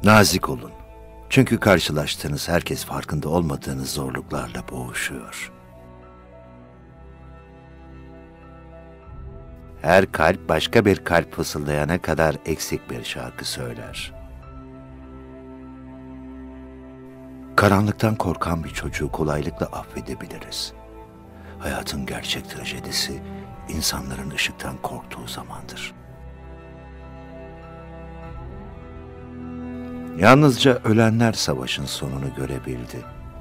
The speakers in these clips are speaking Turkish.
Nazik olun. Çünkü karşılaştığınız herkes farkında olmadığınız zorluklarla boğuşuyor. Her kalp başka bir kalp fısıldayana kadar eksik bir şarkı söyler. Karanlıktan korkan bir çocuğu kolaylıkla affedebiliriz. Hayatın gerçek trajedisi, insanların ışıktan korktuğu zamandır. Yalnızca ölenler savaşın sonunu görebildi.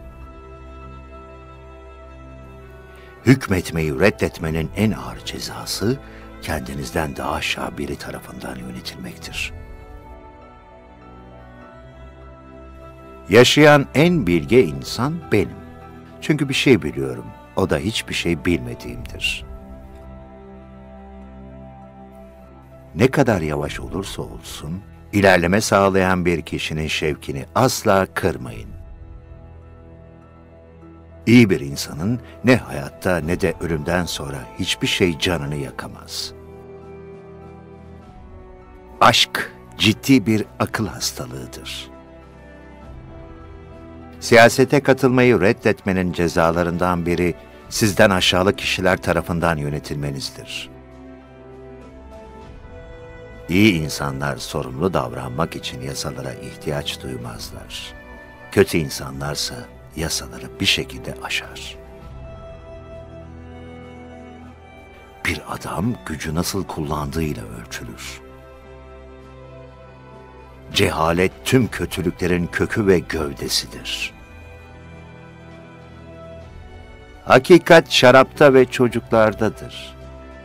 Hükmetmeyi reddetmenin en ağır cezası, kendinizden daha aşağı biri tarafından yönetilmektir. Yaşayan en bilge insan benim. Çünkü bir şey biliyorum, o da hiçbir şey bilmediğimdir. Ne kadar yavaş olursa olsun, ilerleme sağlayan bir kişinin şevkini asla kırmayın. İyi bir insanın ne hayatta ne de ölümden sonra hiçbir şey canını yakamaz. Aşk ciddi bir akıl hastalığıdır. Siyasete katılmayı reddetmenin cezalarından biri sizden aşağılık kişiler tarafından yönetilmenizdir. İyi insanlar sorumlu davranmak için yasalara ihtiyaç duymazlar. Kötü insanlarsa yasaları bir şekilde aşar. Bir adam gücü nasıl kullandığıyla ölçülür. Cehalet tüm kötülüklerin kökü ve gövdesidir. Hakikat şarapta ve çocuklardadır.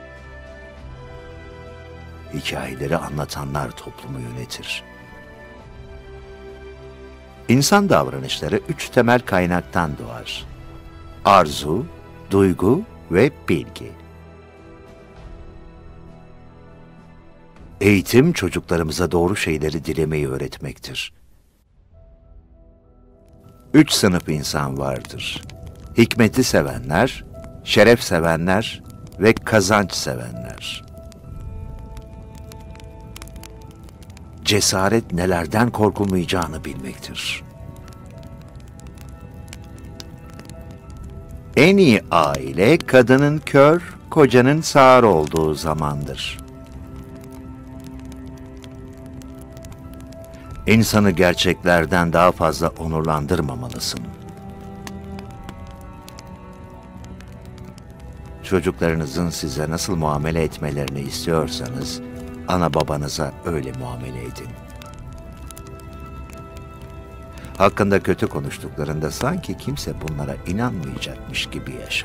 Hikayeleri anlatanlar toplumu yönetir. İnsan davranışları 3 temel kaynaktan doğar. Arzu, duygu ve bilgi. Eğitim çocuklarımıza doğru şeyleri dilemeyi öğretmektir. 3 sınıf insan vardır. Hikmeti sevenler, şeref sevenler ve kazanç sevenler. Cesaret nelerden korkulmayacağını bilmektir. En iyi aile kadının kör, kocanın sağır olduğu zamandır. İnsanı gerçeklerden daha fazla onurlandırmamalısın. Çocuklarınızın size nasıl muamele etmelerini istiyorsanız, ana babanıza öyle muamele edin. Hakkında kötü konuştuklarında sanki kimse bunlara inanmayacakmış gibi yaşa.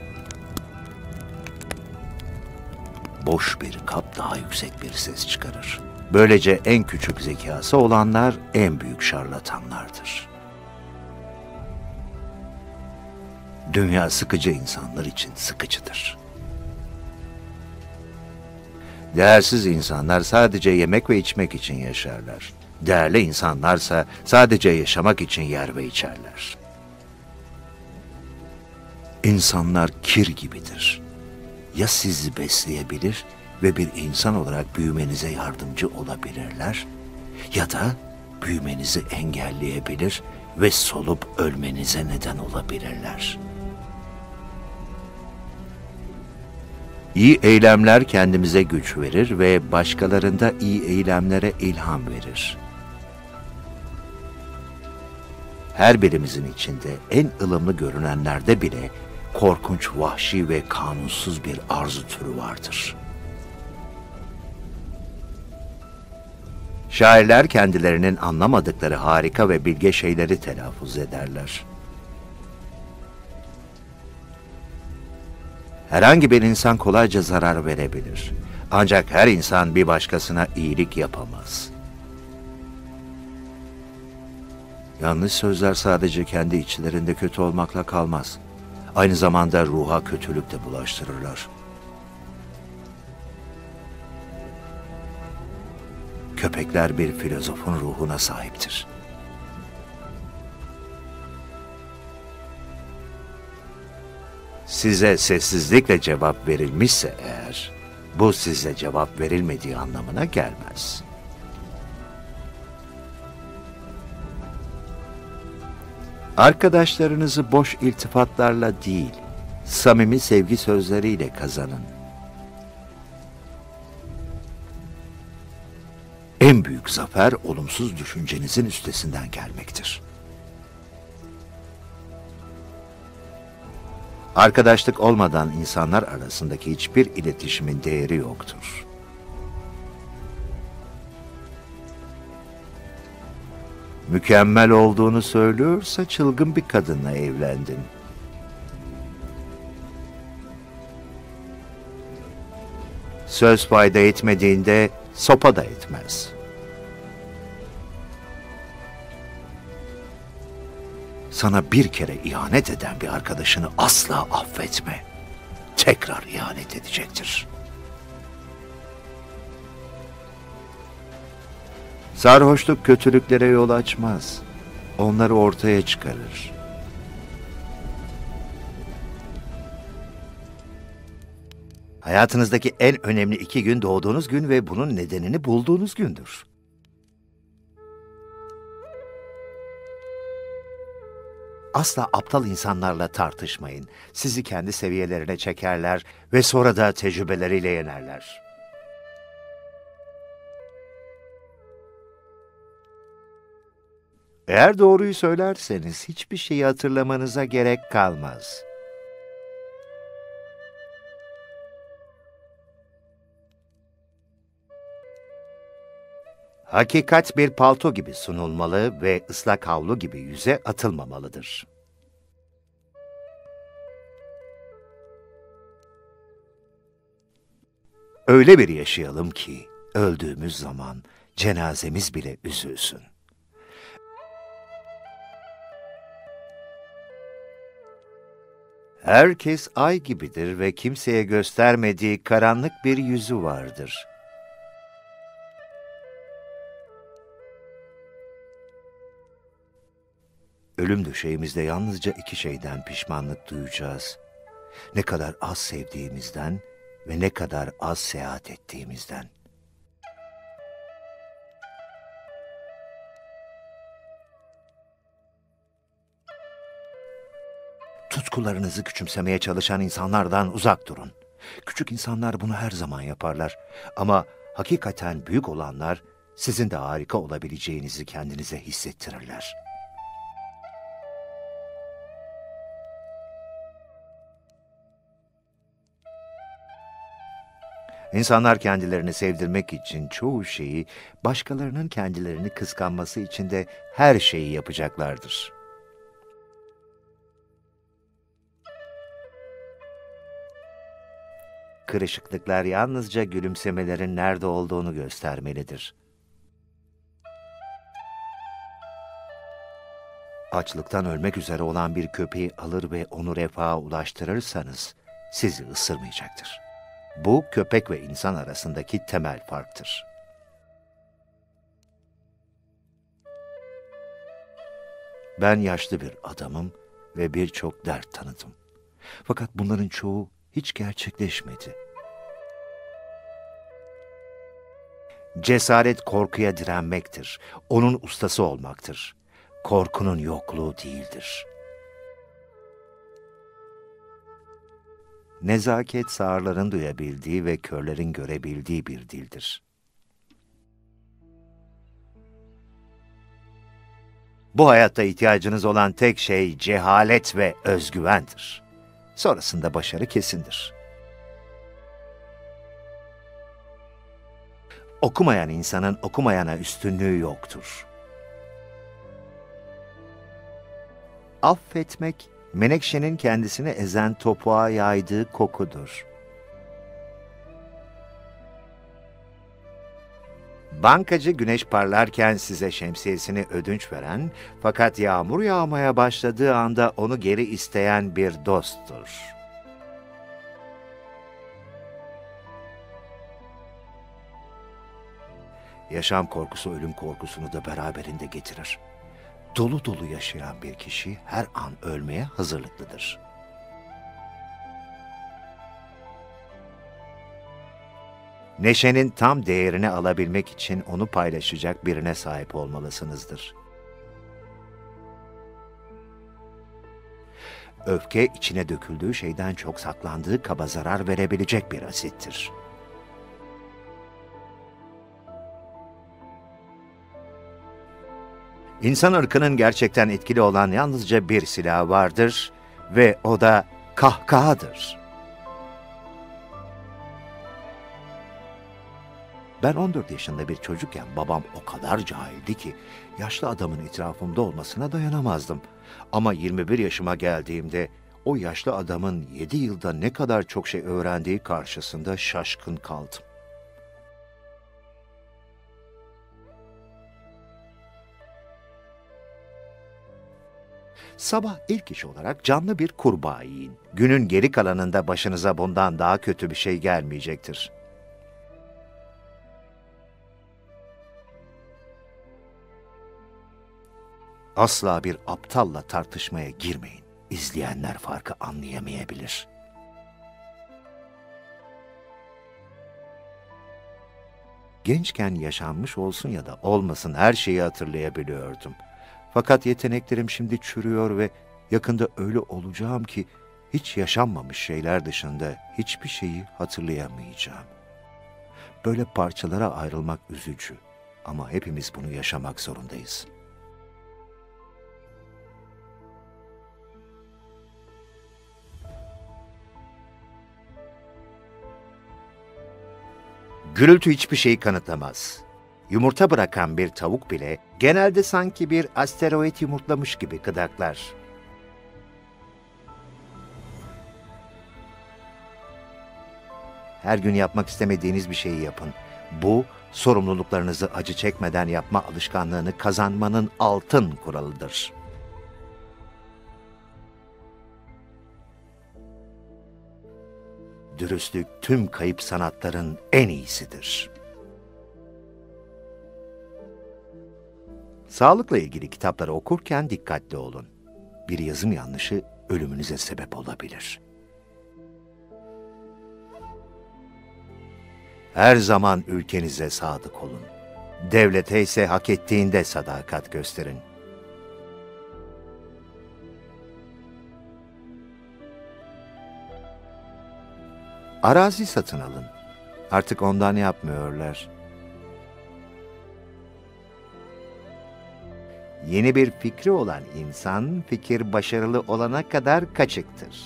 Boş bir kap daha yüksek bir ses çıkarır. Böylece en küçük zekası olanlar en büyük şarlatanlardır. Dünya sıkıcı insanlar için sıkıcıdır. Değersiz insanlar sadece yemek ve içmek için yaşarlar. Değerli insanlarsa sadece yaşamak için yer ve içerler. İnsanlar kir gibidir. Ya sizi besleyebilir ve bir insan olarak büyümenize yardımcı olabilirler, ya da büyümenizi engelleyebilir ve solup ölmenize neden olabilirler. İyi eylemler kendimize güç verir ve başkalarında iyi eylemlere ilham verir. Her birimizin içinde en ılımlı görünenlerde bile korkunç, vahşi ve kanunsuz bir arzu türü vardır. Şairler kendilerinin anlamadıkları harika ve bilge şeyleri telaffuz ederler. Herhangi bir insan kolayca zarar verebilir. Ancak her insan bir başkasına iyilik yapamaz. Yanlış sözler sadece kendi içlerinde kötü olmakla kalmaz. Aynı zamanda ruha kötülük de bulaştırırlar. Köpekler bir filozofun ruhuna sahiptir. Size sessizlikle cevap verilmişse eğer, bu size cevap verilmediği anlamına gelmez. Arkadaşlarınızı boş iltifatlarla değil, samimi sevgi sözleriyle kazanın. En büyük zafer olumsuz düşüncenizin üstesinden gelmektir. Arkadaşlık olmadan insanlar arasındaki hiçbir iletişimin değeri yoktur. Mükemmel olduğunu söylüyorsa çılgın bir kadınla evlendin. Söz fayda etmediğinde sopa da etmez. Sana bir kere ihanet eden bir arkadaşını asla affetme. Tekrar ihanet edecektir. Sarhoşluk kötülüklere yol açmaz. Onları ortaya çıkarır. Hayatınızdaki en önemli 2 gün doğduğunuz gün ve bunun nedenini bulduğunuz gündür. Asla aptal insanlarla tartışmayın. Sizi kendi seviyelerine çekerler ve sonra da tecrübeleriyle yenerler. Eğer doğruyu söylerseniz hiçbir şeyi hatırlamanıza gerek kalmaz. Hakikat bir palto gibi sunulmalı ve ıslak havlu gibi yüze atılmamalıdır. Öyle bir yaşayalım ki öldüğümüz zaman cenazemiz bile üzülsün. Herkes ay gibidir ve kimseye göstermediği karanlık bir yüzü vardır. Ölüm döşeğimizde yalnızca 2 şeyden pişmanlık duyacağız. Ne kadar az sevdiğimizden ve ne kadar az seyahat ettiğimizden. Tutkularınızı küçümsemeye çalışan insanlardan uzak durun. Küçük insanlar bunu her zaman yaparlar. Ama hakikaten büyük olanlar sizin de harika olabileceğinizi kendinize hissettirirler. İnsanlar kendilerini sevdirmek için çoğu şeyi, başkalarının kendilerini kıskanması için de her şeyi yapacaklardır. Kırışıklıklar yalnızca gülümsemelerin nerede olduğunu göstermelidir. Açlıktan ölmek üzere olan bir köpeği alır ve onu refaha ulaştırırsanız sizi ısırmayacaktır. Bu köpek ve insan arasındaki temel farktır. Ben yaşlı bir adamım ve birçok dert tanıdım. Fakat bunların çoğu hiç gerçekleşmedi. Cesaret korkuya direnmektir. Onun ustası olmaktır. Korkunun yokluğu değildir. Nezaket sağırların duyabildiği ve körlerin görebildiği bir dildir. Bu hayatta ihtiyacınız olan tek şey cehalet ve özgüvendir. Sonrasında başarı kesindir. Okumayan insanın okumayana üstünlüğü yoktur. Affetmek, menekşenin kendisini ezen topuğa yaydığı kokudur. Bankacı güneş parlarken size şemsiyesini ödünç veren, fakat yağmur yağmaya başladığı anda onu geri isteyen bir dosttur. Yaşam korkusu ölüm korkusunu da beraberinde getirir. Dolu dolu yaşayan bir kişi her an ölmeye hazırlıklıdır. Neşenin tam değerini alabilmek için onu paylaşacak birine sahip olmalısınızdır. Öfke içine döküldüğü şeyden çok saklandığı kaba zarar verebilecek bir asittir. İnsan ırkının gerçekten etkili olan yalnızca bir silah vardır ve o da kahkahadır. Ben 14 yaşında bir çocukken babam o kadar cahildi ki yaşlı adamın etrafımda olmasına dayanamazdım. Ama 21 yaşıma geldiğimde o yaşlı adamın 7 yılda ne kadar çok şey öğrendiği karşısında şaşkın kaldım. Sabah ilk iş olarak canlı bir kurbağa yiyin. Günün geri kalanında başınıza bundan daha kötü bir şey gelmeyecektir. Asla bir aptalla tartışmaya girmeyin. İzleyenler farkı anlayamayabilir. Gençken yaşanmış olsun ya da olmasın her şeyi hatırlayabiliyordum. Fakat yeteneklerim şimdi çürüyor ve yakında öyle olacağım ki hiç yaşanmamış şeyler dışında hiçbir şeyi hatırlayamayacağım. Böyle parçalara ayrılmak üzücü ama hepimiz bunu yaşamak zorundayız. Gürültü hiçbir şeyi kanıtlamaz. Yumurta bırakan bir tavuk bile genelde sanki bir asteroid yumurtlamış gibi gıdaklar. Her gün yapmak istemediğiniz bir şeyi yapın. Bu, sorumluluklarınızı acı çekmeden yapma alışkanlığını kazanmanın altın kuralıdır. Dürüstlük tüm kayıp sanatların en iyisidir. Sağlıkla ilgili kitapları okurken dikkatli olun. Bir yazım yanlışı ölümünüze sebep olabilir. Her zaman ülkenize sadık olun. Devlete ise hak ettiğinde sadakat gösterin. Arazi satın alın. Artık ondan yapmıyorlar. Yeni bir fikri olan insan, fikir başarılı olana kadar kaçıktır.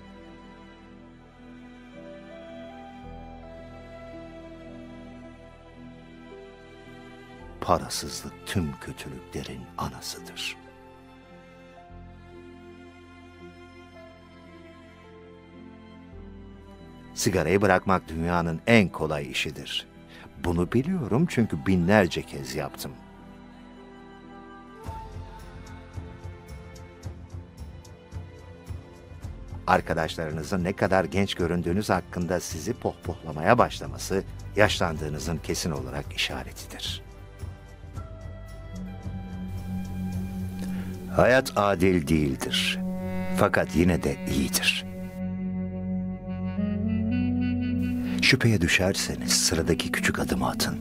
Parasızlık tüm kötülüklerin anasıdır. Sigarayı bırakmak dünyanın en kolay işidir. Bunu biliyorum çünkü binlerce kez yaptım. Arkadaşlarınızın ne kadar genç göründüğünüz hakkında sizi pohpohlamaya başlaması, yaşlandığınızın kesin olarak işaretidir. Hayat adil değildir. Fakat yine de iyidir. Şüpheye düşerseniz sıradaki küçük adımı atın.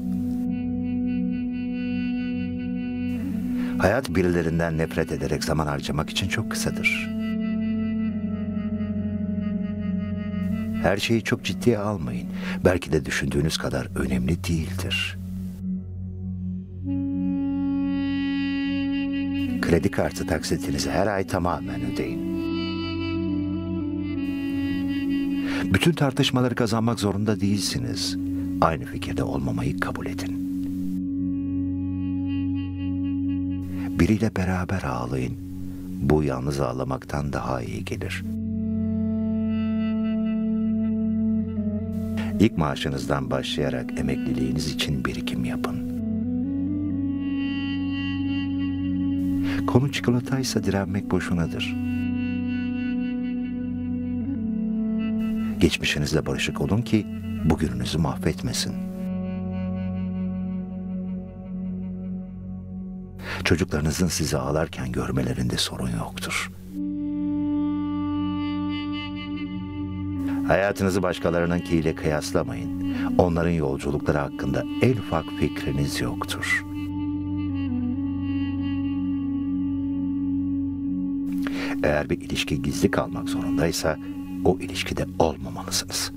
Hayat birilerinden nefret ederek zaman harcamak için çok kısadır. Her şeyi çok ciddiye almayın. Belki de düşündüğünüz kadar önemli değildir. Kredi kartı taksitinizi her ay tamamen ödeyin. Bütün tartışmaları kazanmak zorunda değilsiniz. Aynı fikirde olmamayı kabul edin. Biriyle beraber ağlayın. Bu yalnız ağlamaktan daha iyi gelir. İlk maaşınızdan başlayarak emekliliğiniz için birikim yapın. Konu çikolataysa direnmek boşunadır. Geçmişinizle barışık olun ki bugününüzü mahvetmesin. Çocuklarınızın sizi ağlarken görmelerinde sorun yoktur. Hayatınızı başkalarınınkiyle kıyaslamayın. Onların yolculukları hakkında en ufak fikriniz yoktur. Eğer bir ilişki gizli kalmak zorundaysa o ilişkide olmamalısınız.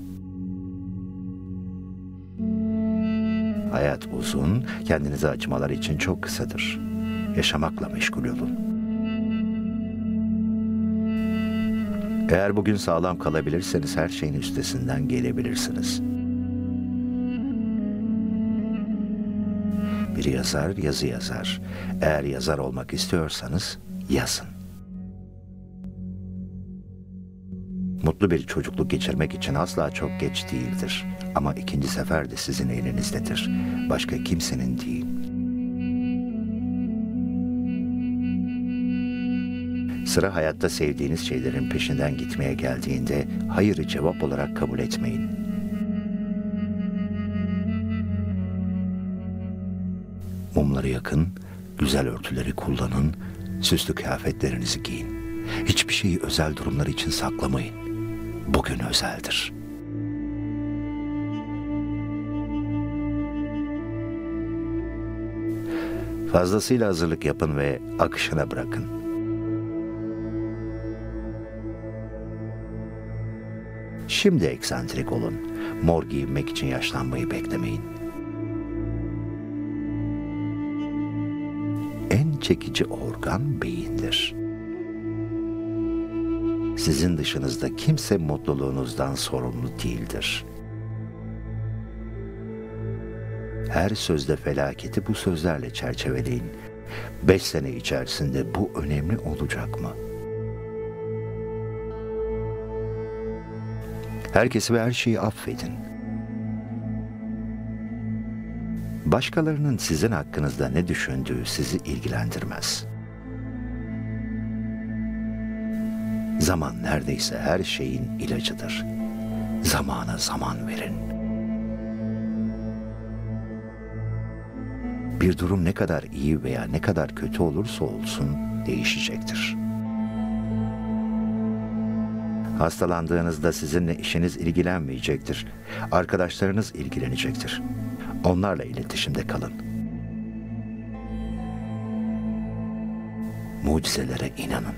Hayat uzun, kendinize acımalar için çok kısadır. Yaşamakla meşgul olun. Eğer bugün sağlam kalabilirseniz her şeyin üstesinden gelebilirsiniz. Bir yazar yazı yazar. Eğer yazar olmak istiyorsanız yazın. Mutlu bir çocukluk geçirmek için asla çok geç değildir. Ama ikinci sefer de sizin elinizdedir. Başka kimsenin değil. Sıra hayatta sevdiğiniz şeylerin peşinden gitmeye geldiğinde hayırı cevap olarak kabul etmeyin. Mumları yakın, güzel örtüleri kullanın, süslü kıyafetlerinizi giyin. Hiçbir şeyi özel durumlar için saklamayın. Bugün özeldir. Fazlasıyla hazırlık yapın ve akışına bırakın. Şimdi eksantrik olun. Mor giyinmek için yaşlanmayı beklemeyin. En çekici organ beyindir. Sizin dışınızda kimse mutluluğunuzdan sorumlu değildir. Her sözde felaketi bu sözlerle çerçeveleyin. 5 sene içerisinde bu önemli olacak mı? Herkesi ve her şeyi affedin. Başkalarının sizin hakkınızda ne düşündüğü sizi ilgilendirmez. Zaman neredeyse her şeyin ilacıdır. Zamana zaman verin. Bir durum ne kadar iyi veya ne kadar kötü olursa olsun değişecektir. Hastalandığınızda sizinle işiniz ilgilenmeyecektir. Arkadaşlarınız ilgilenecektir. Onlarla iletişimde kalın. Mucizelere inanın.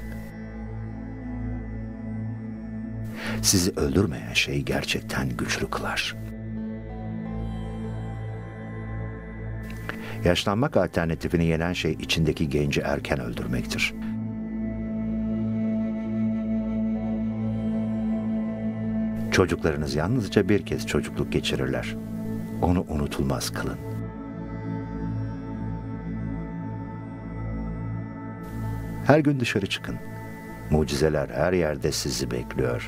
Sizi öldürmeyen şey gerçekten güçlü kılar. Yaşlanmak alternatifini yenen şey içindeki genci erken öldürmektir. Çocuklarınız yalnızca bir kez çocukluk geçirirler. Onu unutulmaz kılın. Her gün dışarı çıkın. Mucizeler her yerde sizi bekliyor.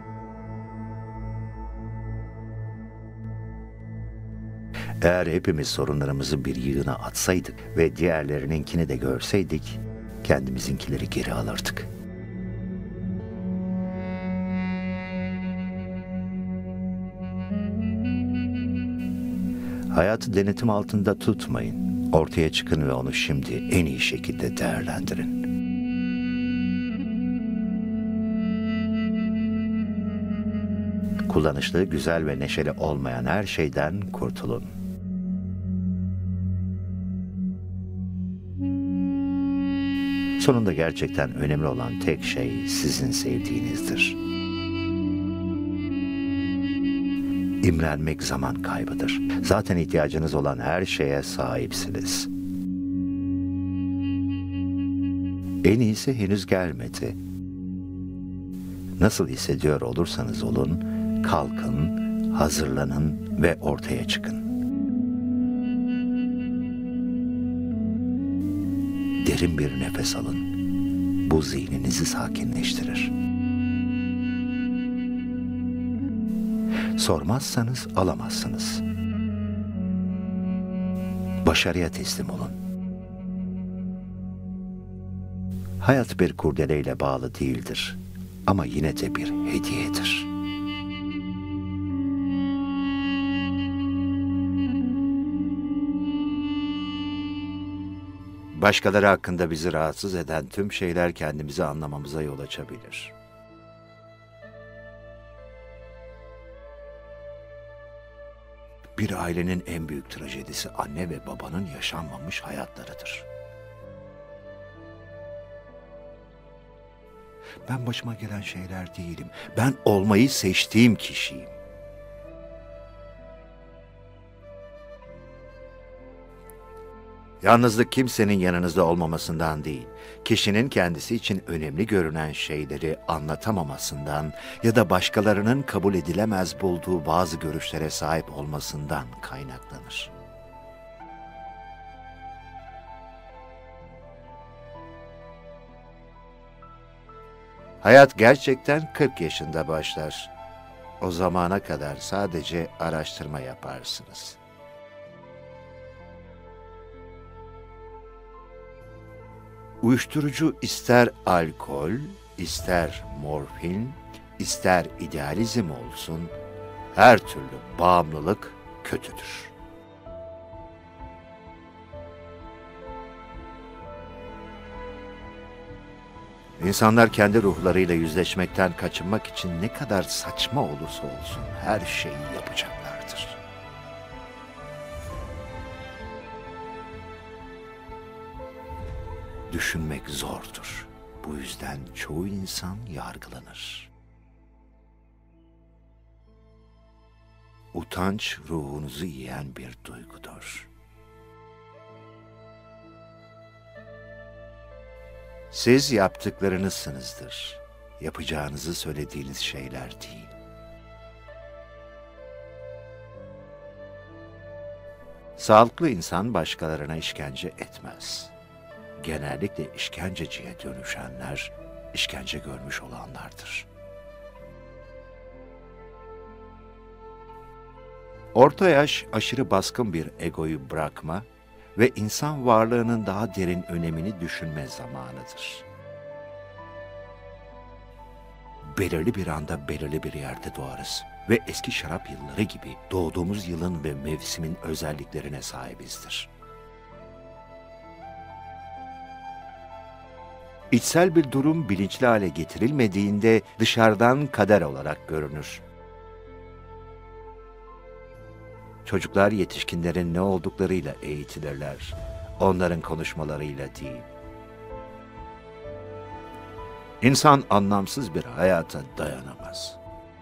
Eğer hepimiz sorunlarımızı bir yığına atsaydık ve diğerlerininkini de görseydik, kendimizinkileri geri alırdık. Hayatı denetim altında tutmayın. Ortaya çıkın ve onu şimdi en iyi şekilde değerlendirin. Kullanışlı, güzel ve neşeli olmayan her şeyden kurtulun. Sonunda gerçekten önemli olan tek şey sizin sevdiğinizdir. İmrenmek zaman kaybıdır. Zaten ihtiyacınız olan her şeye sahipsiniz. En iyisi henüz gelmedi. Nasıl hissediyor olursanız olun, kalkın, hazırlanın ve ortaya çıkın. Derin bir nefes alın. Bu zihninizi sakinleştirir. Sormazsanız alamazsınız. Başarıya teslim olun. Hayat bir kurdeleyle bağlı değildir ama yine de bir hediyedir. Başkaları hakkında bizi rahatsız eden tüm şeyler kendimizi anlamamıza yol açabilir. Bir ailenin en büyük trajedisi anne ve babanın yaşanmamış hayatlarıdır. Ben başıma gelen şeyler değilim. Ben olmayı seçtiğim kişiyim. Yalnızlık kimsenin yanınızda olmamasından değil, kişinin kendisi için önemli görünen şeyleri anlatamamasından ya da başkalarının kabul edilemez bulduğu bazı görüşlere sahip olmasından kaynaklanır. Hayat gerçekten 40 yaşında başlar. O zamana kadar sadece araştırma yaparsınız. Uyuşturucu ister alkol, ister morfin, ister idealizm olsun, her türlü bağımlılık kötüdür. İnsanlar kendi ruhlarıyla yüzleşmekten kaçınmak için ne kadar saçma olursa olsun her şeyi yapacaklardır. Düşünmek zordur. Bu yüzden çoğu insan yargılanır. Utanç ruhunuzu yiyen bir duygudur. Siz yaptıklarınızsınızdır. Yapacağınızı söylediğiniz şeyler değil. Sağlıklı insan başkalarına işkence etmez. Genellikle işkenceciye dönüşenler, işkence görmüş olanlardır. Orta yaş, aşırı baskın bir egoyu bırakma ve insan varlığının daha derin önemini düşünme zamanıdır. Belirli bir anda belirli bir yerde doğarız ve eski şarap yılları gibi doğduğumuz yılın ve mevsimin özelliklerine sahibizdir. İçsel bir durum bilinçli hale getirilmediğinde dışarıdan kader olarak görünür. Çocuklar yetişkinlerin ne olduklarıyla eğitilirler, onların konuşmalarıyla değil. İnsan anlamsız bir hayata dayanamaz.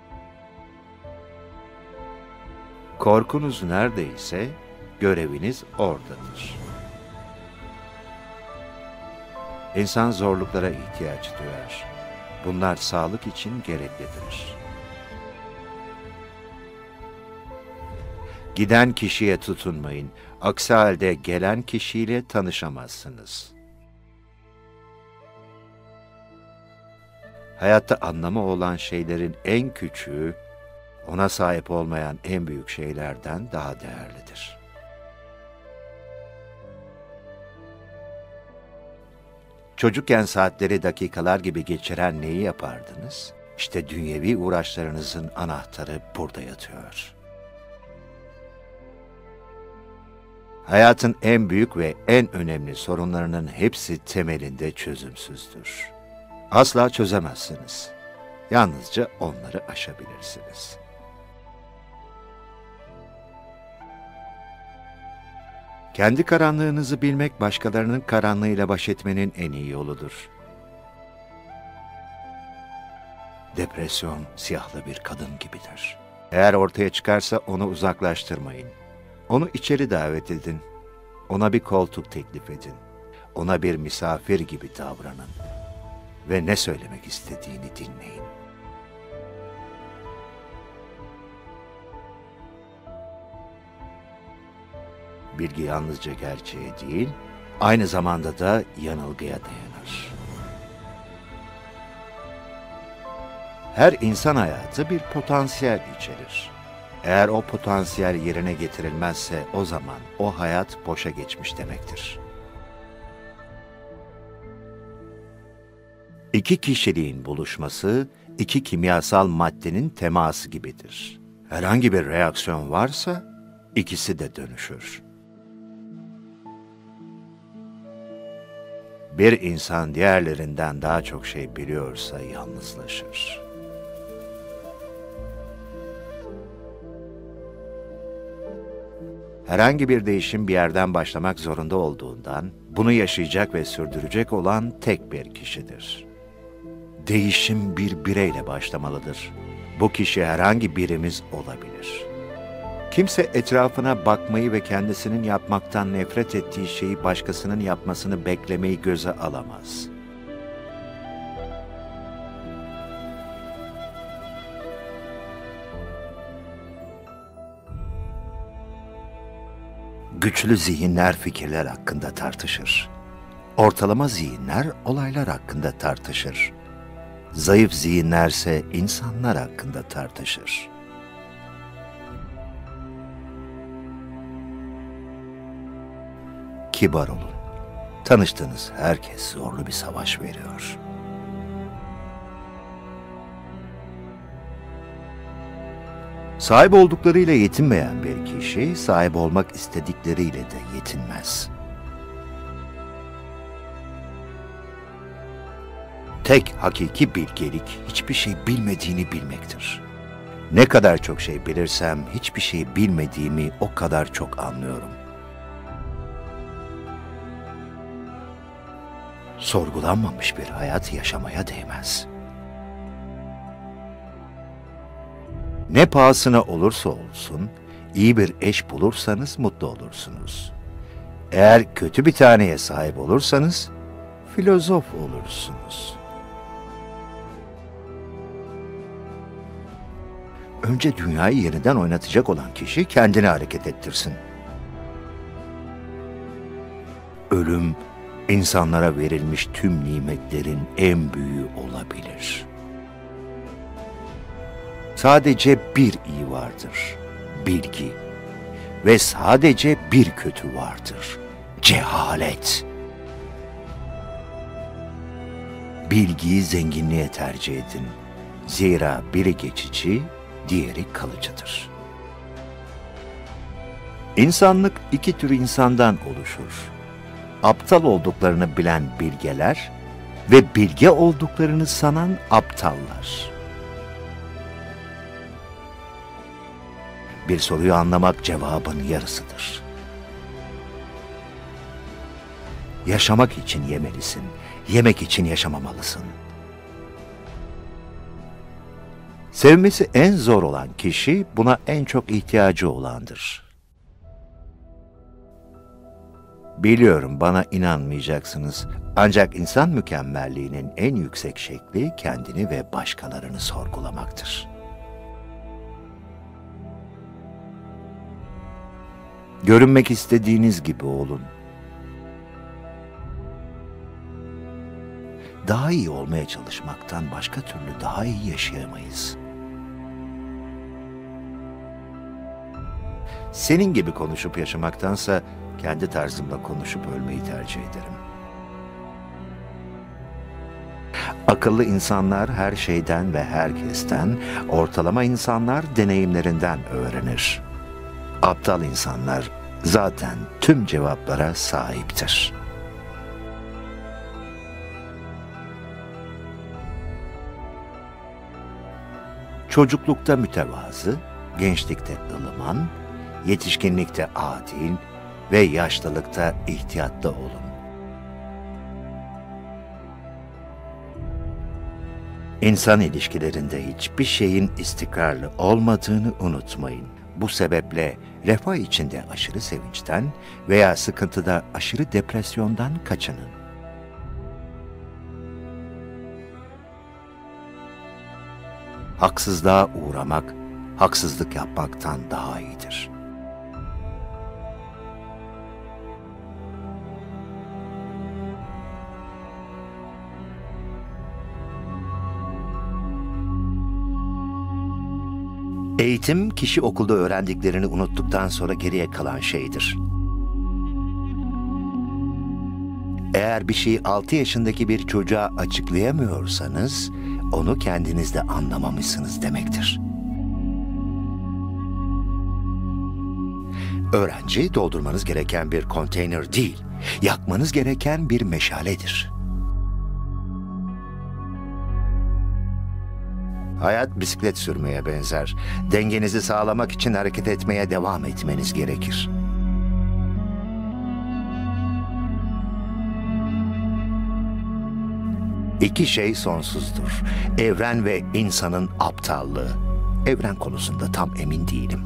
Korkunuz neredeyse göreviniz oradadır. İnsan zorluklara ihtiyaç duyar. Bunlar sağlık için gereklidir. Giden kişiye tutunmayın. Aksi halde gelen kişiyle tanışamazsınız. Hayatta anlamı olan şeylerin en küçüğü, ona sahip olmayan en büyük şeylerden daha değerlidir. Çocukken saatleri dakikalar gibi geçiren neyi yapardınız? İşte dünyevi uğraşlarınızın anahtarı burada yatıyor. Hayatın en büyük ve en önemli sorunlarının hepsi temelinde çözümsüzdür. Asla çözemezsiniz. Yalnızca onları aşabilirsiniz. Kendi karanlığınızı bilmek, başkalarının karanlığıyla baş etmenin en iyi yoludur. Depresyon, siyahlı bir kadın gibidir. Eğer ortaya çıkarsa onu uzaklaştırmayın. Onu içeri davet edin. Ona bir koltuk teklif edin. Ona bir misafir gibi davranın. Ve ne söylemek istediğini dinleyin. Bilgi yalnızca gerçeğe değil, aynı zamanda da yanılgıya dayanır. Her insan hayatı bir potansiyel içerir. Eğer o potansiyel yerine getirilmezse o zaman o hayat boşa geçmiş demektir. İki kişiliğin buluşması, iki kimyasal maddenin teması gibidir. Herhangi bir reaksiyon varsa ikisi de dönüşür. Bir insan diğerlerinden daha çok şey biliyorsa yalnızlaşır. Herhangi bir değişim bir yerden başlamak zorunda olduğundan, bunu yaşayacak ve sürdürecek olan tek bir kişidir. Değişim bir bireyle başlamalıdır. Bu kişi herhangi birimiz olabilir. Kimse etrafına bakmayı ve kendisinin yapmaktan nefret ettiği şeyi başkasının yapmasını beklemeyi göze alamaz. Güçlü zihinler fikirler hakkında tartışır. Ortalama zihinler olaylar hakkında tartışır. Zayıf zihinlerse insanlar hakkında tartışır. Kibar olun. Tanıştığınız herkes zorlu bir savaş veriyor. Sahip olduklarıyla yetinmeyen bir kişi, sahip olmak istedikleriyle de yetinmez. Tek hakiki bilgelik, hiçbir şey bilmediğini bilmektir. Ne kadar çok şey bilirsem, hiçbir şey bilmediğimi o kadar çok anlıyorum. Sorgulanmamış bir hayat yaşamaya değmez. Ne pahasına olursa olsun, iyi bir eş bulursanız mutlu olursunuz. Eğer kötü bir taneye sahip olursanız, filozof olursunuz. Önce dünyayı yeniden oynatacak olan kişi kendini hareket ettirsin. Ölüm, insanlara verilmiş tüm nimetlerin en büyüğü olabilir. Sadece bir iyi vardır, bilgi. Ve sadece bir kötü vardır, cehalet. Bilgiyi zenginliğe tercih edin. Zira biri geçici, diğeri kalıcıdır. İnsanlık iki tür insandan oluşur. Aptal olduklarını bilen bilgeler ve bilge olduklarını sanan aptallar. Bir soruyu anlamak cevabın yarısıdır. Yaşamak için yemelisin, yemek için yaşamamalısın. Sevmesi en zor olan kişi buna en çok ihtiyacı olandır. Biliyorum bana inanmayacaksınız. Ancak insan mükemmelliğinin en yüksek şekli kendini ve başkalarını sorgulamaktır. Görünmek istediğiniz gibi olun. Daha iyi olmaya çalışmaktan başka türlü daha iyi yaşayamayız. Senin gibi konuşup yaşamaktansa kendi tarzımla konuşup ölmeyi tercih ederim. Akıllı insanlar her şeyden ve herkesten, ortalama insanlar deneyimlerinden öğrenir. Aptal insanlar zaten tüm cevaplara sahiptir. Çocuklukta mütevazı, gençlikte ılıman, yetişkinlikte adil ve yaşlılıkta ihtiyatlı olun. İnsan ilişkilerinde hiçbir şeyin istikrarlı olmadığını unutmayın. Bu sebeple refah içinde aşırı sevinçten veya sıkıntıda aşırı depresyondan kaçının. Haksızlığa uğramak, haksızlık yapmaktan daha iyidir. Eğitim, kişi okulda öğrendiklerini unuttuktan sonra geriye kalan şeydir. Eğer bir şeyi 6 yaşındaki bir çocuğa açıklayamıyorsanız, onu kendinizde anlamamışsınız demektir. Öğrenci, doldurmanız gereken bir konteyner değil, yakmanız gereken bir meşaledir. Hayat bisiklet sürmeye benzer. Dengenizi sağlamak için hareket etmeye devam etmeniz gerekir. İki şey sonsuzdur. Evren ve insanın aptallığı. Evren konusunda tam emin değilim.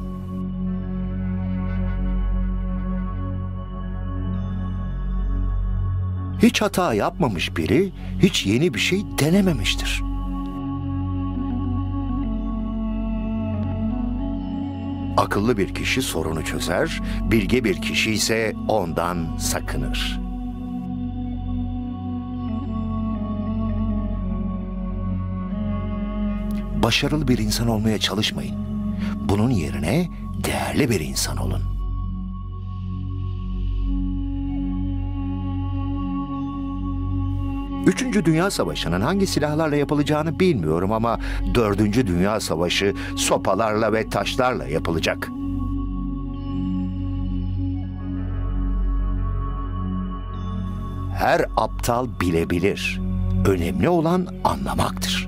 Hiç hata yapmamış biri, hiç yeni bir şey denememiştir. Akıllı bir kişi sorunu çözer, bilge bir kişi ise ondan sakınır. Başarılı bir insan olmaya çalışmayın. Bunun yerine değerli bir insan olun. Üçüncü Dünya Savaşı'nın hangi silahlarla yapılacağını bilmiyorum ama Dördüncü Dünya Savaşı sopalarla ve taşlarla yapılacak. Her aptal bilebilir. Önemli olan anlamaktır.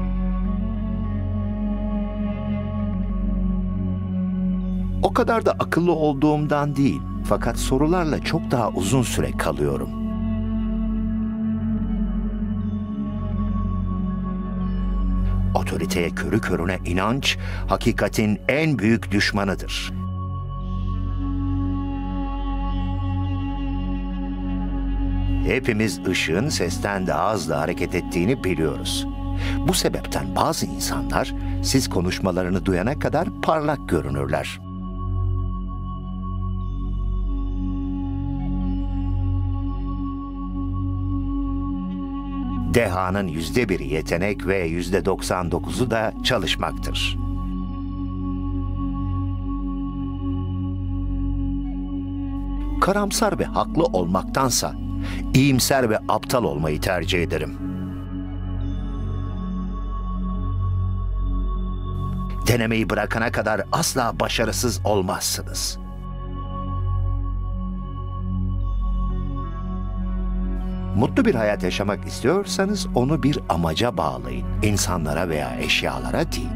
O kadar da akıllı olduğumdan değil, fakat sorularla çok daha uzun süre kalıyorum. Otoriteye körü körüne inanç, hakikatin en büyük düşmanıdır. Hepimiz ışığın sesten daha hızlı hareket ettiğini biliyoruz. Bu sebepten bazı insanlar siz konuşmalarını duyana kadar parlak görünürler. Dehanın %1'i yetenek ve %99'u da çalışmaktır. Karamsar ve haklı olmaktansa iyimser ve aptal olmayı tercih ederim. Denemeyi bırakana kadar asla başarısız olmazsınız. Mutlu bir hayat yaşamak istiyorsanız onu bir amaca bağlayın. İnsanlara veya eşyalara değil.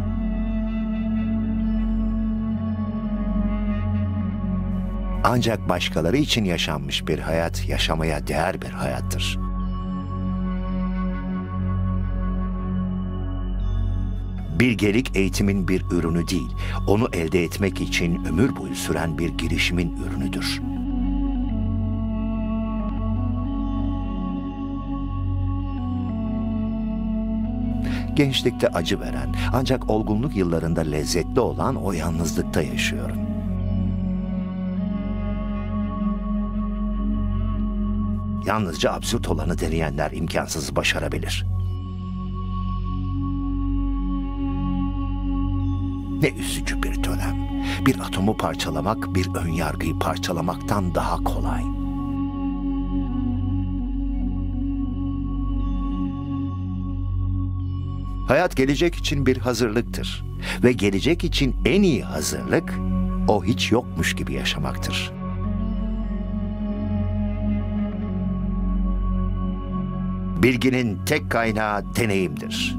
Ancak başkaları için yaşanmış bir hayat, yaşamaya değer bir hayattır. Bilgelik eğitimin bir ürünü değil, onu elde etmek için ömür boyu süren bir girişimin ürünüdür. Gençlikte acı veren, ancak olgunluk yıllarında lezzetli olan o yalnızlıkta yaşıyorum. Yalnızca absürt olanı deneyenler imkansızı başarabilir. Ne üzücü bir dönem. Bir atomu parçalamak, bir önyargıyı parçalamaktan daha kolay. Hayat gelecek için bir hazırlıktır. Ve gelecek için en iyi hazırlık, o hiç yokmuş gibi yaşamaktır. Bilginin tek kaynağı deneyimdir.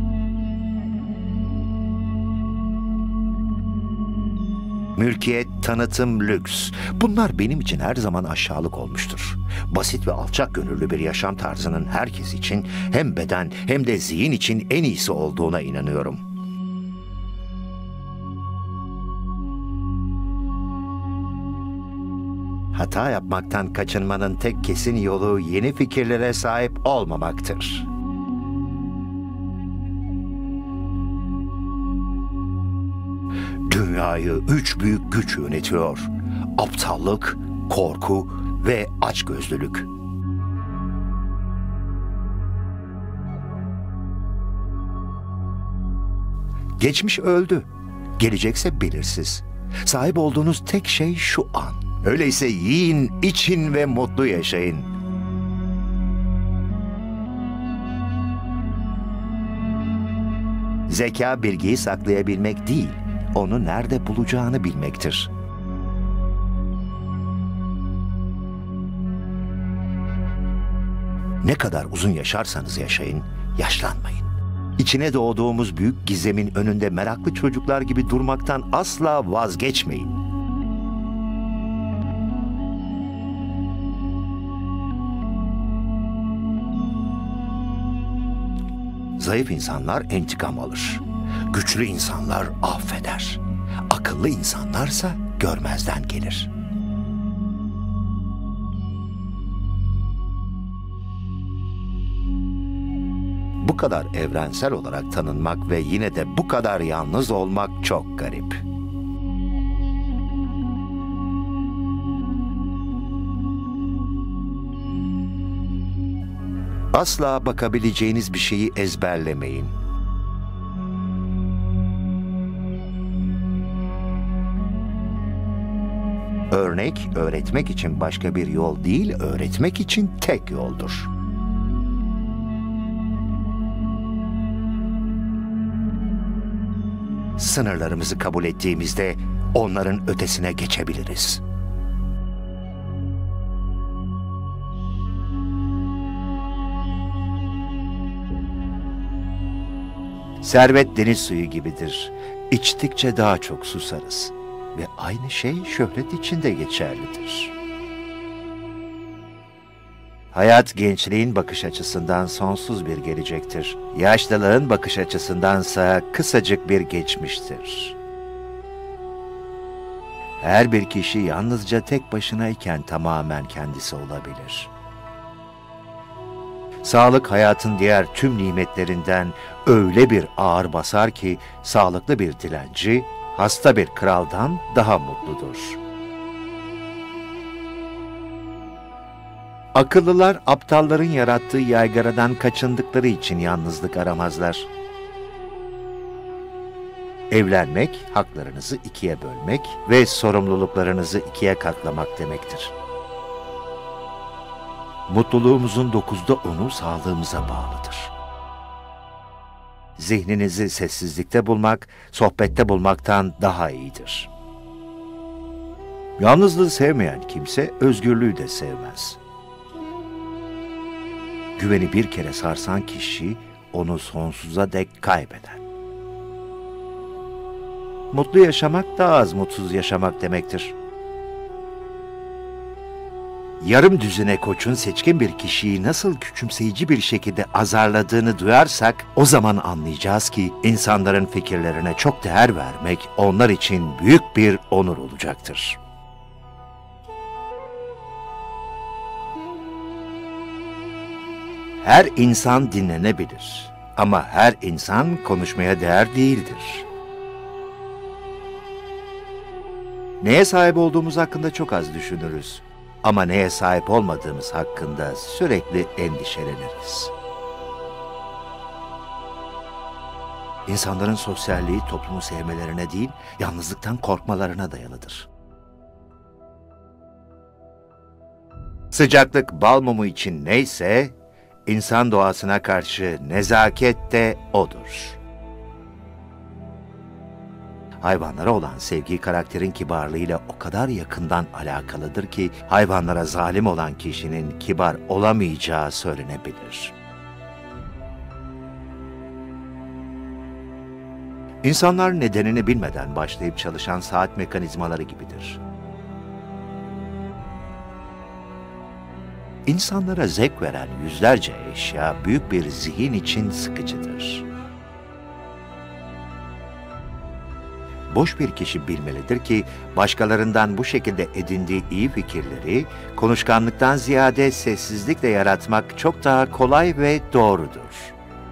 Mülkiyet, tanıtım, lüks. Bunlar benim için her zaman aşağılık olmuştur. Basit ve alçak gönüllü bir yaşam tarzının herkes için hem beden hem de zihin için en iyisi olduğuna inanıyorum. Hata yapmaktan kaçınmanın tek kesin yolu yeni fikirlere sahip olmamaktır. Dünyayı üç büyük güç yönetiyor. Aptallık, korku ve açgözlülük. Geçmiş öldü. Gelecekse belirsiz. Sahip olduğunuz tek şey şu an. Öyleyse yiyin, için ve mutlu yaşayın. Zeka bilgiyi saklayabilmek değil, onu nerede bulacağını bilmektir. Ne kadar uzun yaşarsanız yaşayın, yaşlanmayın. İçine doğduğumuz büyük gizemin önünde meraklı çocuklar gibi durmaktan asla vazgeçmeyin. Zayıf insanlar intikam alır. Güçlü insanlar affeder. Akıllı insanlarsa görmezden gelir. Bu kadar evrensel olarak tanınmak ve yine de bu kadar yalnız olmak çok garip. Asla bakabileceğiniz bir şeyi ezberlemeyin. Örnek, öğretmek için başka bir yol değil, öğretmek için tek yoldur. Sınırlarımızı kabul ettiğimizde onların ötesine geçebiliriz. Servet deniz suyu gibidir. İçtikçe daha çok susarız. Ve aynı şey şöhret için de geçerlidir. Hayat gençliğin bakış açısından sonsuz bir gelecektir. Yaşlılığın bakış açısındansa kısacık bir geçmiştir. Her bir kişi yalnızca tek başınayken tamamen kendisi olabilir. Sağlık hayatın diğer tüm nimetlerinden öyle bir ağır basar ki sağlıklı bir dilenci, hasta bir kraldan daha mutludur. Akıllılar aptalların yarattığı yaygaradan kaçındıkları için yalnızlık aramazlar. Evlenmek, haklarınızı ikiye bölmek ve sorumluluklarınızı ikiye katlamak demektir. Mutluluğumuzun 9'da 10'u sağlığımıza bağlıdır. Zihninizi sessizlikte bulmak, sohbette bulmaktan daha iyidir. Yalnızlığı sevmeyen kimse özgürlüğü de sevmez. Güveni bir kere sarsan kişi onu sonsuza dek kaybeder. Mutlu yaşamak daha az mutsuz yaşamak demektir. Yarım düzine koçun seçkin bir kişiyi nasıl küçümseyici bir şekilde azarladığını duyarsak, o zaman anlayacağız ki insanların fikirlerine çok değer vermek onlar için büyük bir onur olacaktır. Her insan dinlenebilir ama her insan konuşmaya değer değildir. Neye sahip olduğumuz hakkında çok az düşünürüz. Ama neye sahip olmadığımız hakkında sürekli endişeleniriz. İnsanların sosyalliği toplumu sevmelerine değil, yalnızlıktan korkmalarına dayalıdır. Sıcaklık bal mumu için neyse, insan doğasına karşı nezaket de odur. Hayvanlara olan sevgi karakterin kibarlığıyla o kadar yakından alakalıdır ki hayvanlara zalim olan kişinin kibar olamayacağı söylenebilir. İnsanlar nedenini bilmeden başlayıp çalışan saat mekanizmaları gibidir. İnsanlara zevk veren yüzlerce eşya büyük bir zihin için sıkıcıdır. Boş bir kişi bilmelidir ki başkalarından bu şekilde edindiği iyi fikirleri konuşkanlıktan ziyade sessizlikle yaratmak çok daha kolay ve doğrudur.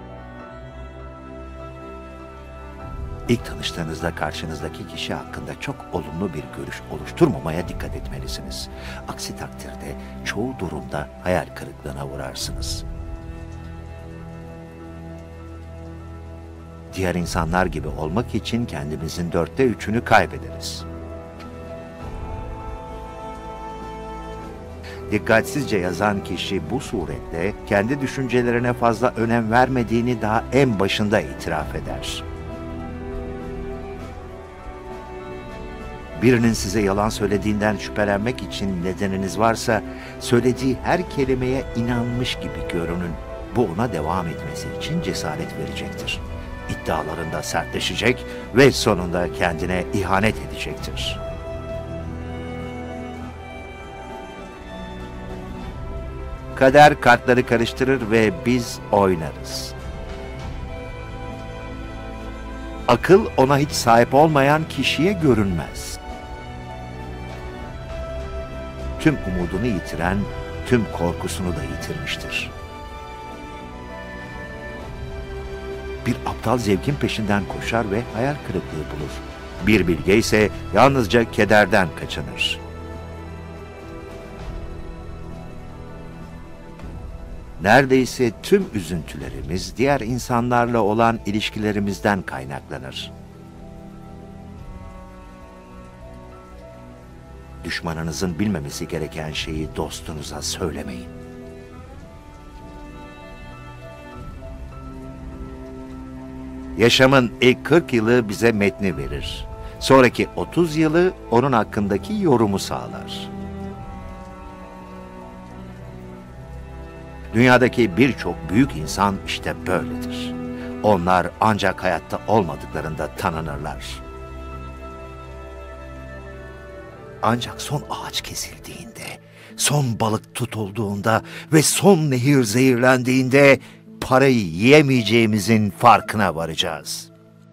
İlk tanıştığınızda karşınızdaki kişi hakkında çok olumlu bir görüş oluşturmamaya dikkat etmelisiniz. Aksi takdirde çoğu durumda hayal kırıklığına uğrarsınız. Diğer insanlar gibi olmak için kendimizin 3'ünü kaybederiz. Dikkatsizce yazan kişi bu suretle kendi düşüncelerine fazla önem vermediğini daha en başında itiraf eder. Birinin size yalan söylediğinden şüphelenmek için nedeniniz varsa, söylediği her kelimeye inanmış gibi görünün. Bu ona devam etmesi için cesaret verecektir. İddialarında sertleşecek ve sonunda kendine ihanet edecektir. Kader kartları karıştırır ve biz oynarız. Akıl ona hiç sahip olmayan kişiye görünmez. Tüm umudunu yitiren, tüm korkusunu da yitirmiştir. Bir aptal zevkin peşinden koşar ve hayal kırıklığı bulur. Bir bilge ise yalnızca kederden kaçınır. Neredeyse tüm üzüntülerimiz diğer insanlarla olan ilişkilerimizden kaynaklanır. Düşmanınızın bilmemesi gereken şeyi dostunuza söylemeyin. Yaşamın ilk 40 yılı bize metni verir. Sonraki 30 yılı onun hakkındaki yorumu sağlar. Dünyadaki birçok büyük insan işte böyledir. Onlar ancak hayatta olmadıklarında tanınırlar. Ancak son ağaç kesildiğinde, son balık tutulduğunda ve son nehir zehirlendiğinde parayı yiyemeyeceğimizin farkına varacağız.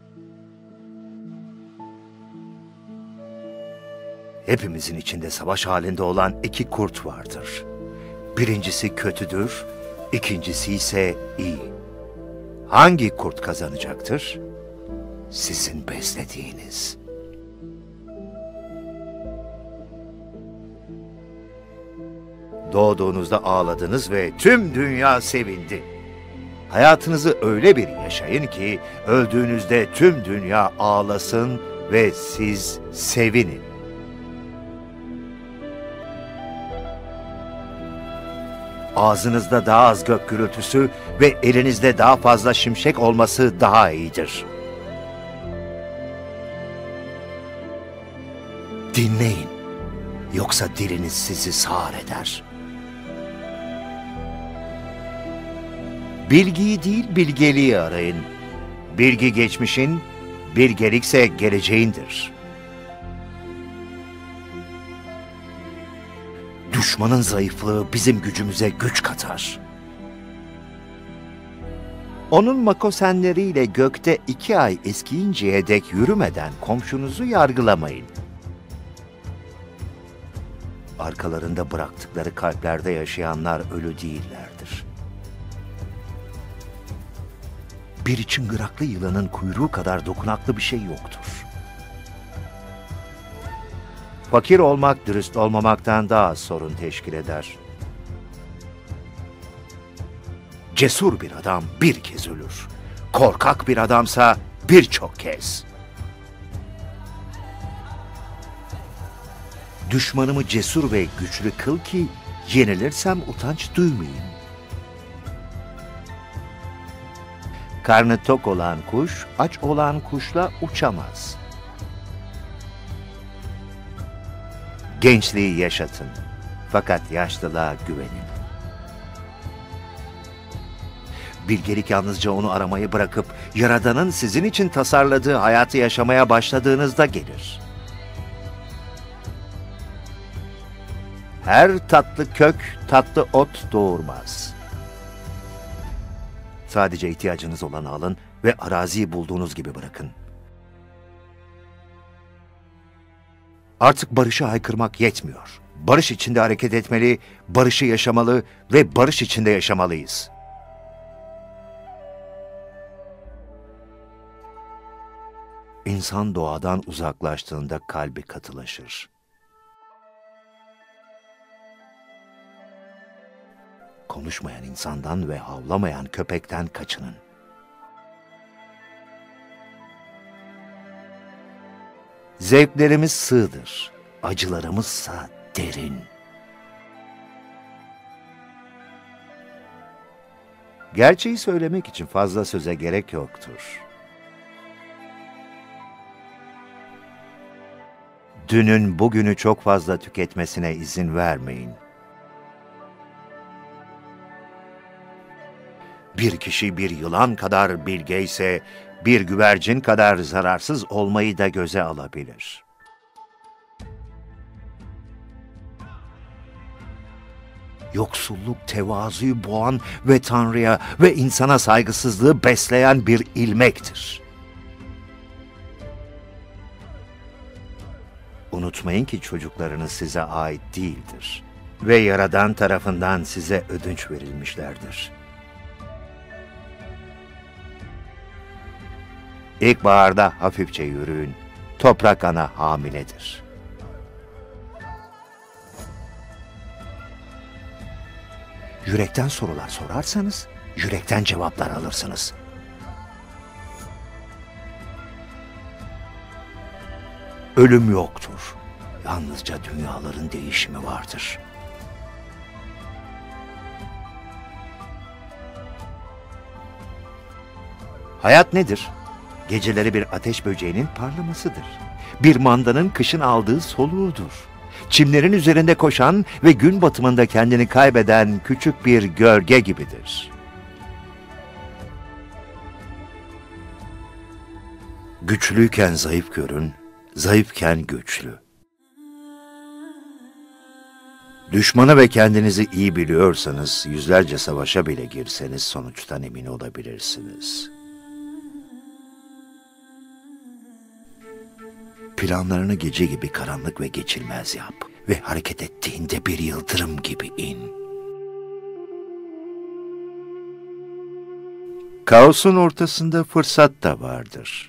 Hepimizin içinde savaş halinde olan iki kurt vardır. Birincisi kötüdür, ikincisi ise iyi. Hangi kurt kazanacaktır? Sizin beslediğiniz. Doğduğunuzda ağladınız ve tüm dünya sevindi. Hayatınızı öyle bir yaşayın ki öldüğünüzde tüm dünya ağlasın ve siz sevinin. Ağzınızda daha az gök gürültüsü ve elinizde daha fazla şimşek olması daha iyidir. Dinleyin, yoksa diliniz sizi sağır eder. Bilgiyi değil, bilgeliği arayın. Bilgi geçmişin, bilgelikse geleceğindir. Düşmanın zayıflığı bizim gücümüze güç katar. Onun makosenleriyle gökte 2 ay eskiyinceye dek yürümeden komşunuzu yargılamayın. Arkalarında bıraktıkları kalplerde yaşayanlar ölü değillerdir. Bir çıngıraklı yılanın kuyruğu kadar dokunaklı bir şey yoktur. Fakir olmak, dürüst olmamaktan daha az sorun teşkil eder. Cesur bir adam bir kez ölür. Korkak bir adamsa birçok kez. Düşmanımı cesur ve güçlü kıl ki yenilirsem utanç duymayayım. Karnı tok olan kuş, aç olan kuşla uçamaz. Gençliği yaşatın, fakat yaşlılığa güvenin. Bilgelik yalnızca onu aramayı bırakıp, Yaradan'ın sizin için tasarladığı hayatı yaşamaya başladığınızda gelir. Her tatlı kök, tatlı ot doğurmaz. Sadece ihtiyacınız olanı alın ve araziyi bulduğunuz gibi bırakın. Artık barışı haykırmak yetmiyor. Barış içinde hareket etmeli, barışı yaşamalı ve barış içinde yaşamalıyız. İnsan doğadan uzaklaştığında kalbi katılaşır. Konuşmayan insandan ve havlamayan köpekten kaçının. Zevklerimiz sığdır, acılarımızsa derin. Gerçeği söylemek için fazla söze gerek yoktur. Dünün bugünü çok fazla tüketmesine izin vermeyin. Bir kişi bir yılan kadar bilge ise, bir güvercin kadar zararsız olmayı da göze alabilir. Yoksulluk tevazuyu boğan ve Tanrı'ya ve insana saygısızlığı besleyen bir ilmektir. unutmayın ki çocuklarınız size ait değildir ve Yaradan tarafından size ödünç verilmişlerdir. İlkbaharda hafifçe yürüyün, toprak ana hamiledir. Yürekten sorular sorarsanız, yürekten cevaplar alırsınız. Ölüm yoktur. Yalnızca dünyaların değişimi vardır. Hayat nedir? Geceleri bir ateş böceğinin parlamasıdır. Bir mandanın kışın aldığı soluğudur. Çimlerin üzerinde koşan ve gün batımında kendini kaybeden küçük bir gölge gibidir. Güçlüyken zayıf görün, zayıfken güçlü. Düşmanı ve kendinizi iyi biliyorsanız, yüzlerce savaşa bile girseniz sonuçtan emin olabilirsiniz. Planlarını gece gibi karanlık ve geçilmez yap ve hareket ettiğinde bir yıldırım gibi in. Kaosun ortasında fırsat da vardır.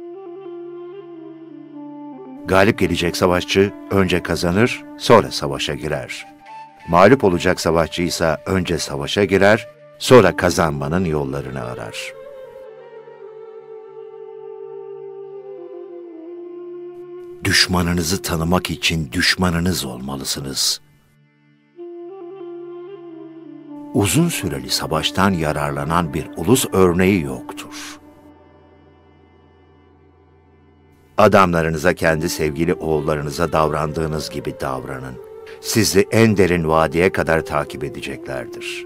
Galip gelecek savaşçı önce kazanır, sonra savaşa girer. Mağlup olacak savaşçı ise önce savaşa girer, sonra kazanmanın yollarını arar. Düşmanınızı tanımak için düşmanınız olmalısınız. Uzun süreli savaştan yararlanan bir ulus örneği yoktur. Adamlarınıza kendi sevgili oğullarınıza davrandığınız gibi davranın. Sizi en derin vadiye kadar takip edeceklerdir.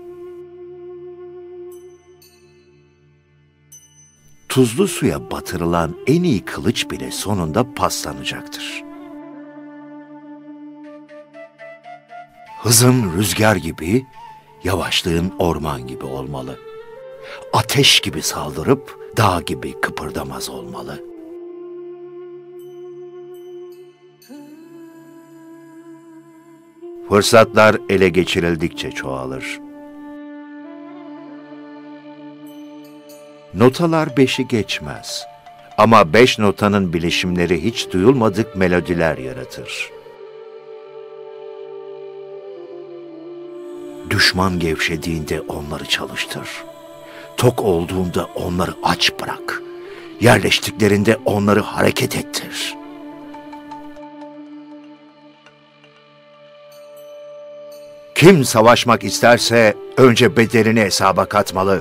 Tuzlu suya batırılan en iyi kılıç bile sonunda paslanacaktır. Hızın rüzgar gibi, yavaşlığın orman gibi olmalı. Ateş gibi saldırıp dağ gibi kıpırdamaz olmalı. Fırsatlar ele geçirildikçe çoğalır. Notalar beşi geçmez. Ama 5 notanın bileşimleri hiç duyulmadık melodiler yaratır. Düşman gevşediğinde onları çalıştır. Tok olduğunda onları aç bırak. Yerleştiklerinde onları hareket ettir. Kim savaşmak isterse önce bedelini hesaba katmalı.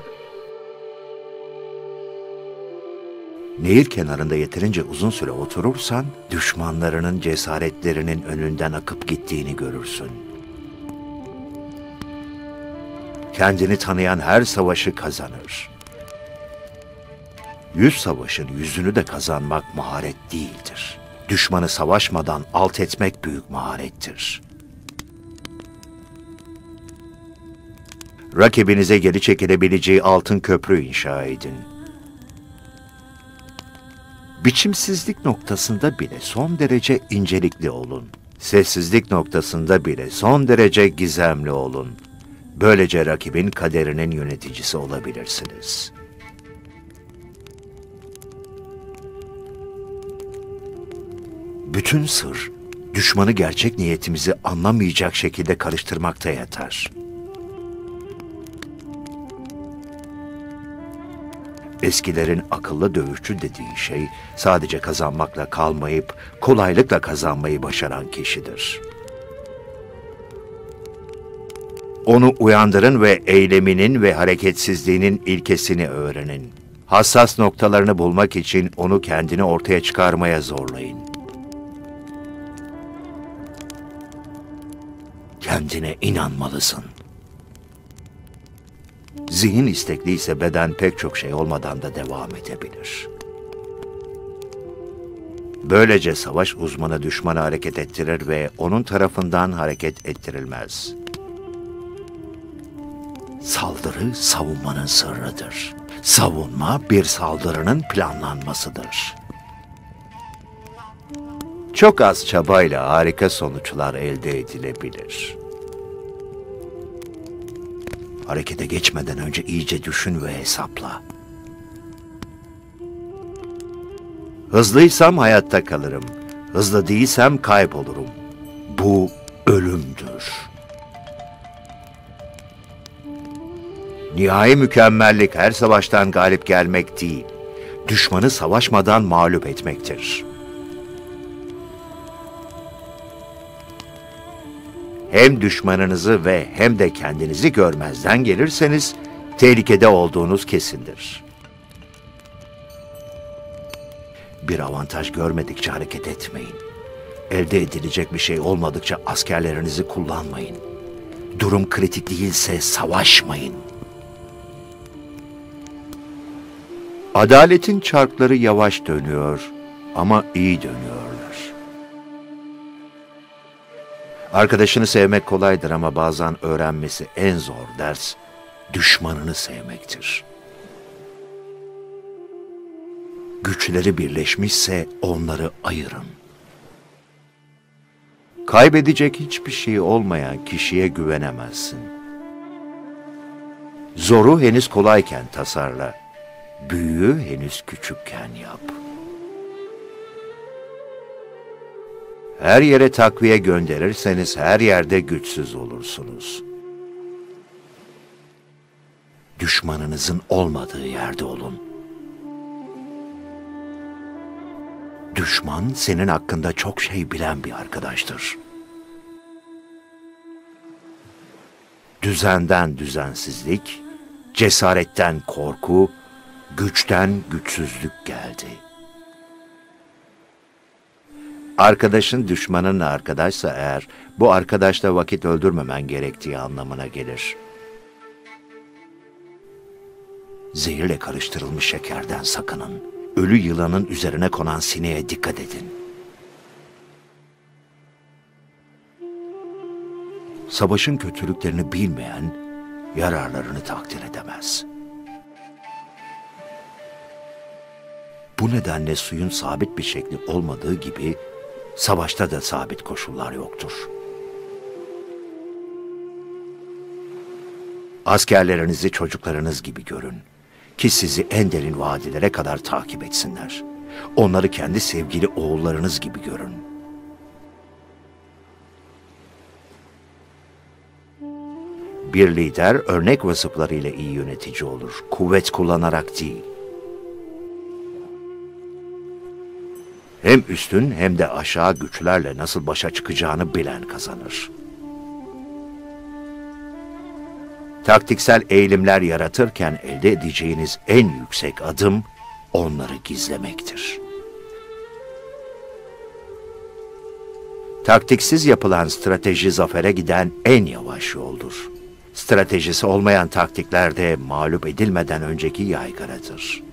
Nehir kenarında yeterince uzun süre oturursan, düşmanlarının cesaretlerinin önünden akıp gittiğini görürsün. Kendini tanıyan her savaşı kazanır. 100 savaşın 100'ünü de kazanmak maharet değildir. Düşmanı savaşmadan alt etmek büyük maharettir. Rakibinize geri çekilebileceği altın köprü inşa edin. Biçimsizlik noktasında bile son derece incelikli olun. Sessizlik noktasında bile son derece gizemli olun. Böylece rakibin kaderinin yöneticisi olabilirsiniz. Bütün sır, düşmanı gerçek niyetimizi anlamayacak şekilde karıştırmakta yatar. Eskilerin akıllı dövüşçü dediği şey, sadece kazanmakla kalmayıp kolaylıkla kazanmayı başaran kişidir. Onu uyandırın ve eyleminin ve hareketsizliğinin ilkesini öğrenin. Hassas noktalarını bulmak için onu kendini ortaya çıkarmaya zorlayın. Kendine inanmalısın. Zihin istekliyse beden pek çok şey olmadan da devam edebilir. Böylece savaş uzmanı düşmanı hareket ettirir ve onun tarafından hareket ettirilmez. Saldırı savunmanın sırrıdır. Savunma bir saldırının planlanmasıdır. Çok az çabayla harika sonuçlar elde edilebilir. Harekete geçmeden önce iyice düşün ve hesapla. Hızlıysam hayatta kalırım. Hızlı değilsem kaybolurum. Bu ölümdür. Nihai mükemmellik her savaştan galip gelmek değil, düşmanı savaşmadan mağlup etmektir. Hem düşmanınızı ve hem de kendinizi görmezden gelirseniz, tehlikede olduğunuz kesindir. Bir avantaj görmedikçe hareket etmeyin. Elde edilecek bir şey olmadıkça askerlerinizi kullanmayın. Durum kritik değilse savaşmayın. Adaletin çarkları yavaş dönüyor ama iyi dönüyorlar. Arkadaşını sevmek kolaydır ama bazen öğrenmesi en zor ders düşmanını sevmektir. Güçleri birleşmişse onları ayırın. Kaybedecek hiçbir şey olmayan kişiye güvenemezsin. Zoru henüz kolayken tasarla, büyüğü henüz küçükken yap. Her yere takviye gönderirseniz her yerde güçsüz olursunuz. Düşmanınızın olmadığı yerde olun. Düşman senin hakkında çok şey bilen bir arkadaştır. Düzenden düzensizlik, cesaretten korku, güçten güçsüzlük geldi. Arkadaşın düşmanınla arkadaşsa eğer, bu arkadaşla vakit öldürmemen gerektiği anlamına gelir. Zehirle karıştırılmış şekerden sakının. Ölü yılanın üzerine konan sineğe dikkat edin. Savaşın kötülüklerini bilmeyen, yararlarını takdir edemez. Bu nedenle suyun sabit bir şekli olmadığı gibi, savaşta da sabit koşullar yoktur. Askerlerinizi çocuklarınız gibi görün ki sizi en derin vadilere kadar takip etsinler. Onları kendi sevgili oğullarınız gibi görün. Bir lider örnek vasıflarıyla iyi yönetici olur, kuvvet kullanarak değil. Hem üstün hem de aşağı güçlerle nasıl başa çıkacağını bilen kazanır. Taktiksel eğilimler yaratırken elde edeceğiniz en yüksek adım onları gizlemektir. Taktiksiz yapılan strateji zafere giden en yavaş yoldur. Stratejisi olmayan taktiklerde mağlup edilmeden önceki yaygaradır.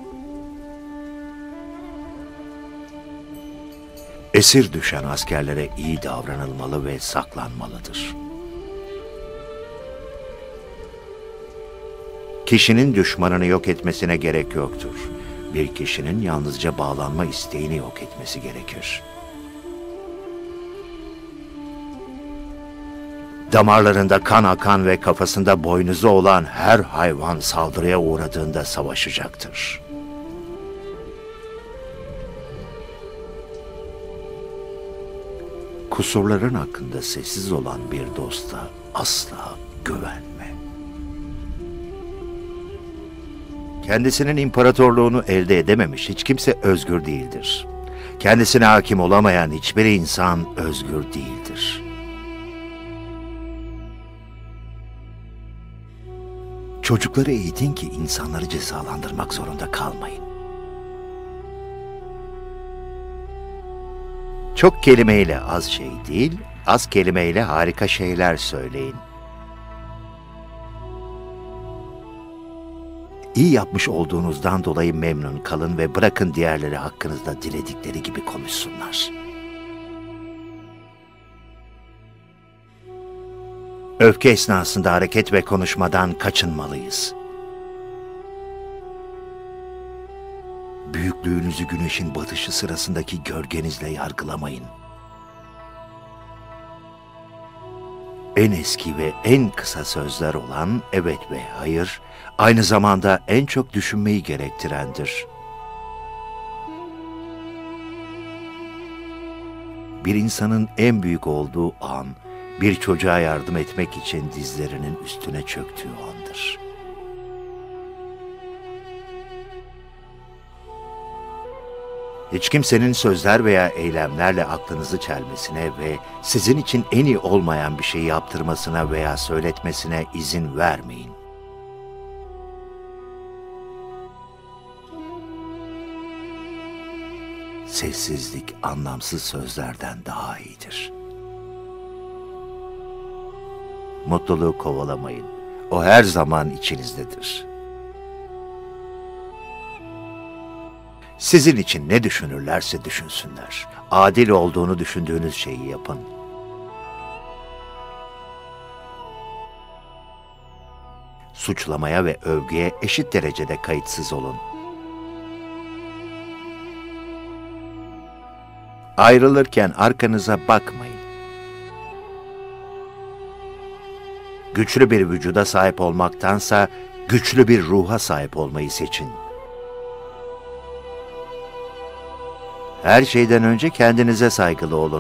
Esir düşen askerlere iyi davranılmalı ve saklanmalıdır. Kişinin düşmanını yok etmesine gerek yoktur. Bir kişinin yalnızca bağlanma isteğini yok etmesi gerekir. Damarlarında kan akan ve kafasında boynuzu olan her hayvan saldırıya uğradığında savaşacaktır. Kusurların hakkında sessiz olan bir dosta asla güvenme. Kendisinin imparatorluğunu elde edememiş hiç kimse özgür değildir. Kendisine hakim olamayan hiçbir insan özgür değildir. Çocukları eğitin ki insanları cezalandırmak zorunda kalmayın. Çok kelimeyle az şey değil, az kelimeyle harika şeyler söyleyin. İyi yapmış olduğunuzdan dolayı memnun kalın ve bırakın diğerleri hakkınızda diledikleri gibi konuşsunlar. Öfke esnasında hareket ve konuşmadan kaçınmalıyız. Büyük büyüklüğünüzü güneşin batışı sırasındaki gölgenizle yargılamayın. En eski ve en kısa sözler olan evet ve hayır, aynı zamanda en çok düşünmeyi gerektirendir. Bir insanın en büyük olduğu an, bir çocuğa yardım etmek için dizlerinin üstüne çöktüğü andır. Hiç kimsenin sözler veya eylemlerle aklınızı çelmesine ve sizin için en iyi olmayan bir şey yaptırmasına veya söyletmesine izin vermeyin. Sessizlik anlamsız sözlerden daha iyidir. Mutluluğu kovalamayın. O her zaman içinizdedir. Sizin için ne düşünürlerse düşünsünler. Adil olduğunu düşündüğünüz şeyi yapın. Suçlamaya ve övgüye eşit derecede kayıtsız olun. Ayrılırken arkanıza bakmayın. Güçlü bir vücuda sahip olmaktansa güçlü bir ruha sahip olmayı seçin. Her şeyden önce kendinize saygılı olun.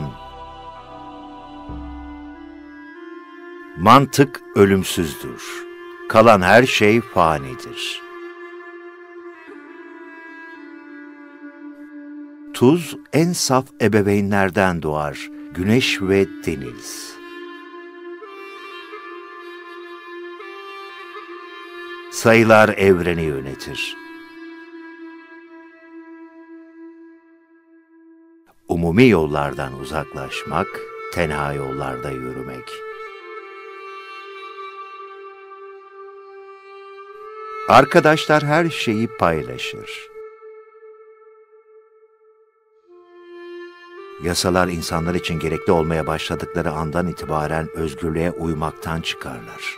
Mantık ölümsüzdür. Kalan her şey fanidir. Tuz en saf ebeveynlerden doğar, güneş ve deniz. Sayılar evreni yönetir. Umumi yollardan uzaklaşmak, tenha yollarda yürümek. Arkadaşlar her şeyi paylaşır. Yasalar insanlar için gerekli olmaya başladıkları andan itibaren özgürlüğe uymaktan çıkarlar.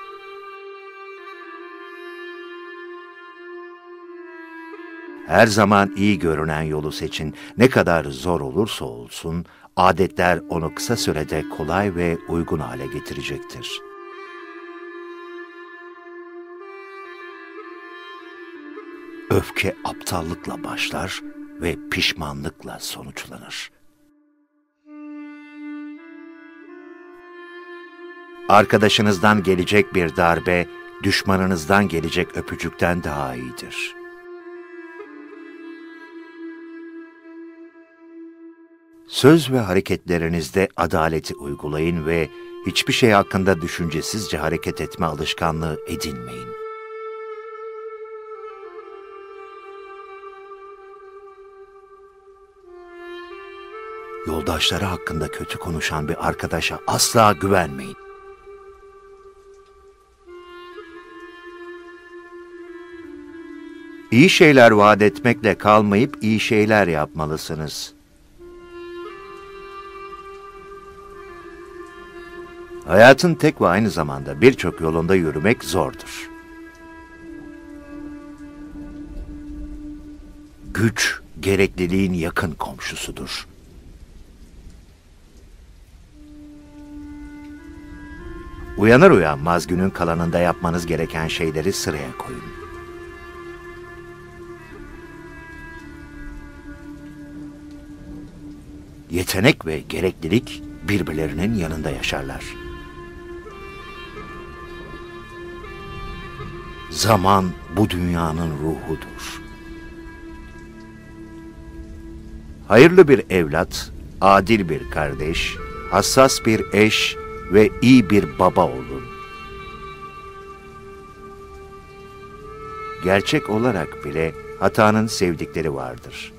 Her zaman iyi görünen yolu seçin. Ne kadar zor olursa olsun, adetler onu kısa sürede kolay ve uygun hale getirecektir. Öfke aptallıkla başlar ve pişmanlıkla sonuçlanır. Arkadaşınızdan gelecek bir darbe, düşmanınızdan gelecek öpücükten daha iyidir. Söz ve hareketlerinizde adaleti uygulayın ve hiçbir şey hakkında düşüncesizce hareket etme alışkanlığı edinmeyin. Yoldaşları hakkında kötü konuşan bir arkadaşa asla güvenmeyin. İyi şeyler vaat etmekle kalmayıp iyi şeyler yapmalısınız. Hayatın tek ve aynı zamanda birçok yolunda yürümek zordur. Güç, gerekliliğin yakın komşusudur. Uyanır uyanmaz günün kalanında yapmanız gereken şeyleri sıraya koyun. Yetenek ve gereklilik birbirlerinin yanında yaşarlar. Zaman bu dünyanın ruhudur. Hayırlı bir evlat, adil bir kardeş, hassas bir eş ve iyi bir baba olun. Gerçek olarak bile hatanın sevdikleri vardır.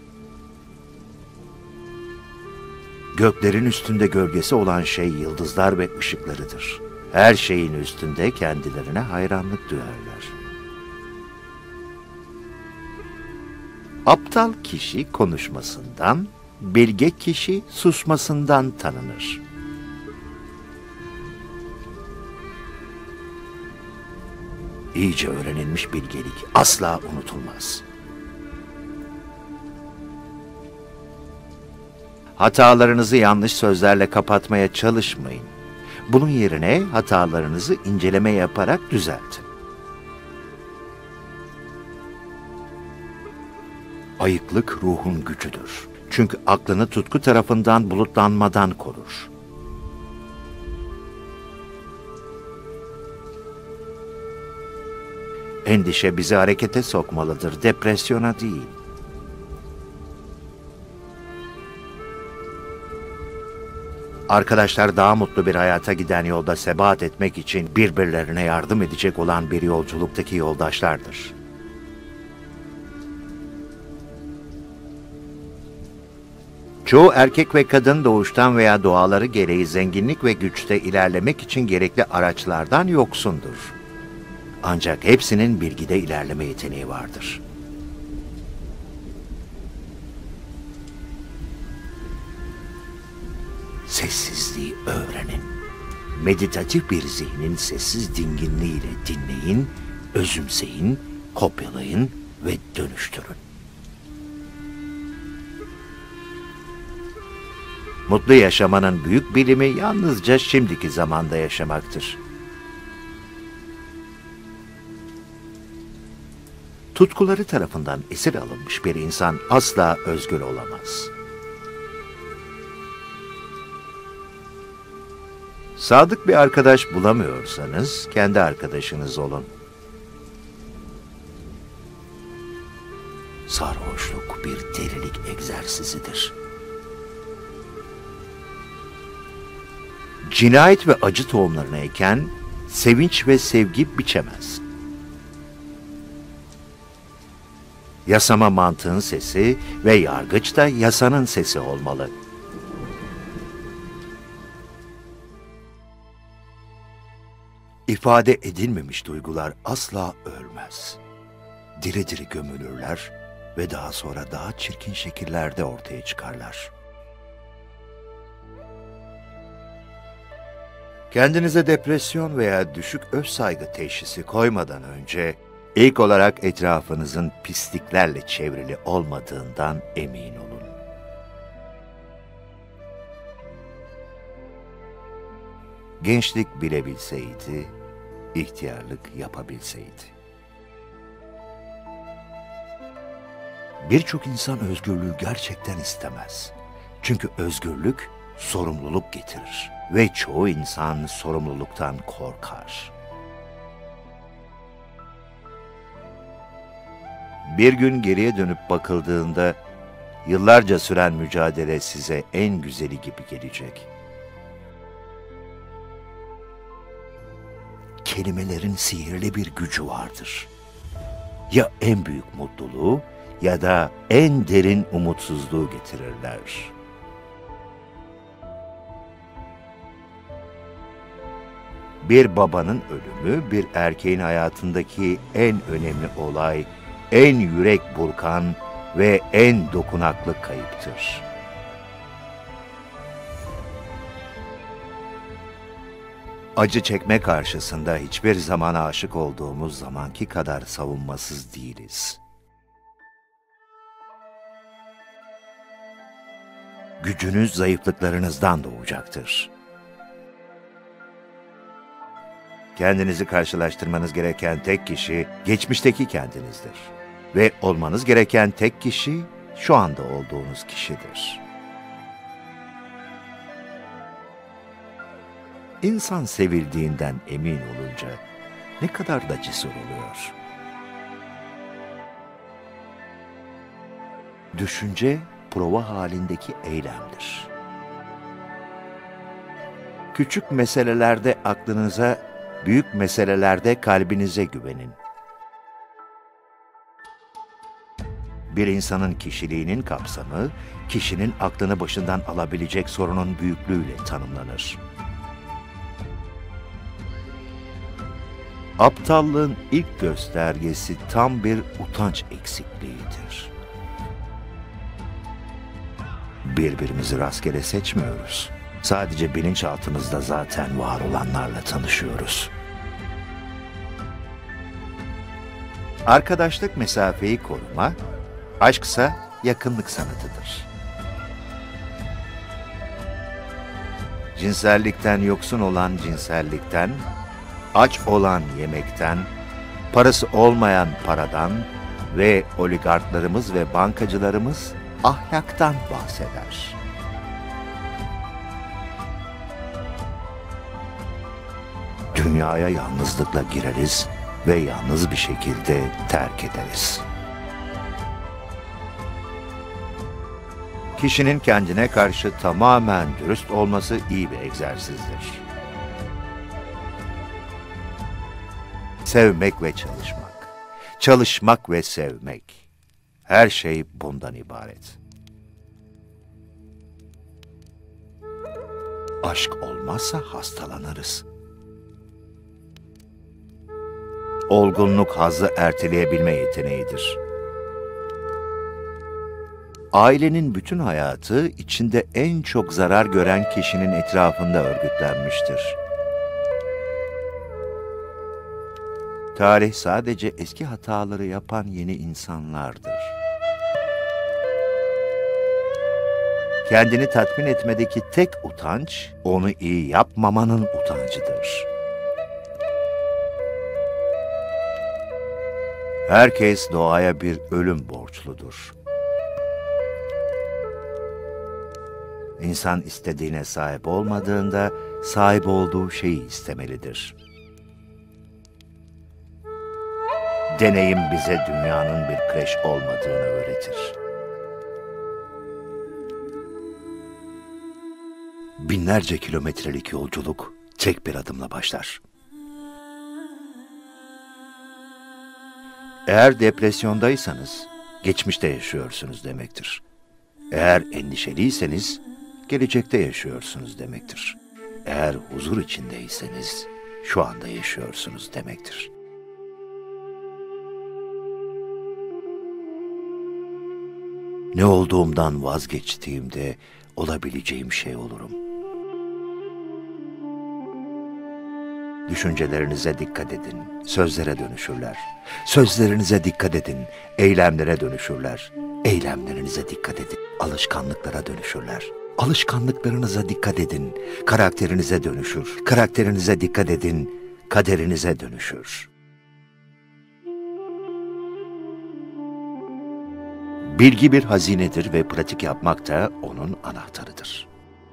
Göklerin üstünde gölgesi olan şey yıldızlar ve ışıklarıdır. Her şeyin üstünde kendilerine hayranlık duyarlar. Aptal kişi konuşmasından, bilge kişi susmasından tanınır. İyice öğrenilmiş bilgelik asla unutulmaz. Hatalarınızı yanlış sözlerle kapatmaya çalışmayın. Bunun yerine hatalarınızı inceleme yaparak düzeltin. Ayıklık ruhun gücüdür. Çünkü aklını tutku tarafından bulutlanmadan korur. Endişe bizi harekete sokmalıdır, depresyona değil. Arkadaşlar daha mutlu bir hayata giden yolda sebat etmek için birbirlerine yardım edecek olan bir yolculuktaki yoldaşlardır. Çoğu erkek ve kadın doğuştan veya doğaları gereği zenginlik ve güçte ilerlemek için gerekli araçlardan yoksundur. Ancak hepsinin bilgide ilerleme yeteneği vardır. Sessizliği öğrenin. Meditatif bir zihnin sessiz dinginliğiyle dinleyin, özümseyin, kopyalayın ve dönüştürün. Mutlu yaşamanın büyük bilimi yalnızca şimdiki zamanda yaşamaktır. Tutkuları tarafından esir alınmış bir insan asla özgür olamaz. Sadık bir arkadaş bulamıyorsanız kendi arkadaşınız olun. Sarhoşluk bir delilik egzersizidir. Cinayet ve acı tohumlarını eken, sevinç ve sevgi biçemez. Yasama mantığın sesi ve yargıç da yasanın sesi olmalı. İfade edilmemiş duygular asla ölmez. Diri diri gömülürler ve daha sonra daha çirkin şekillerde ortaya çıkarlar. Kendinize depresyon veya düşük özsaygı teşhisi koymadan önce ilk olarak etrafınızın pisliklerle çevrili olmadığından emin olun. Gençlik bilebilseydi, ihtiyarlık yapabilseydi. Birçok insan özgürlüğü gerçekten istemez. Çünkü özgürlük sorumluluk getirir ve çoğu insan sorumluluktan korkar. Bir gün geriye dönüp bakıldığında yıllarca süren mücadele size en güzeli gibi gelecek. Kelimelerin sihirli bir gücü vardır. Ya en büyük mutluluğu ya da en derin umutsuzluğu getirirler. Bir babanın ölümü bir erkeğin hayatındaki en önemli olay, en yürek burkan ve en dokunaklı kayıptır. Acı çekme karşısında hiçbir zaman aşık olduğumuz zamanki kadar savunmasız değiliz. Gücünüz zayıflıklarınızdan doğacaktır. Kendinizi karşılaştırmanız gereken tek kişi geçmişteki kendinizdir. Ve olmanız gereken tek kişi şu anda olduğunuz kişidir. İnsan sevildiğinden emin olunca ne kadar da cesur oluyor. Düşünce prova halindeki eylemdir. Küçük meselelerde aklınıza, büyük meselelerde kalbinize güvenin. Bir insanın kişiliğinin kapsamı, kişinin aklını başından alabilecek sorunun büyüklüğüyle tanımlanır. Aptallığın ilk göstergesi tam bir utanç eksikliğidir. Birbirimizi rastgele seçmiyoruz. Sadece bilinçaltımızda zaten var olanlarla tanışıyoruz. Arkadaşlık mesafeyi koruma, aşksa yakınlık sanatıdır. cinsellikten yoksun olan cinsellikten, aç olan yemekten, parası olmayan paradan ve oligarklarımız ve bankacılarımız ahlaktan bahseder. Dünyaya yalnızlıkla gireriz ve yalnız bir şekilde terk ederiz. Kişinin kendine karşı tamamen dürüst olması iyi bir egzersizdir. Sevmek ve çalışmak, çalışmak ve sevmek, her şey bundan ibaret. Aşk olmazsa hastalanırız. Olgunluk hazzı erteleyebilme yeteneğidir. Ailenin bütün hayatı içinde en çok zarar gören kişinin etrafında örgütlenmiştir. Tarih sadece eski hataları yapan yeni insanlardır. Kendini tatmin etmedeki tek utanç, onu iyi yapmamanın utancıdır. Herkes doğaya bir ölüm borçludur. İnsan istediğine sahip olmadığında sahip olduğu şeyi istemelidir. Deneyim bize dünyanın bir kreş olmadığını öğretir. Binlerce kilometrelik yolculuk tek bir adımla başlar. Eğer depresyondaysanız, geçmişte yaşıyorsunuz demektir. Eğer endişeliyseniz, gelecekte yaşıyorsunuz demektir. Eğer huzur içindeyseniz, şu anda yaşıyorsunuz demektir. Ne olduğumdan vazgeçtiğimde olabileceğim şey olurum. Düşüncelerinize dikkat edin, sözlere dönüşürler. Sözlerinize dikkat edin, eylemlere dönüşürler. Eylemlerinize dikkat edin, alışkanlıklara dönüşürler. Alışkanlıklarınıza dikkat edin, karakterinize dönüşür. Karakterinize dikkat edin, kaderinize dönüşür. Bilgi bir hazinedir ve pratik yapmak da onun anahtarıdır.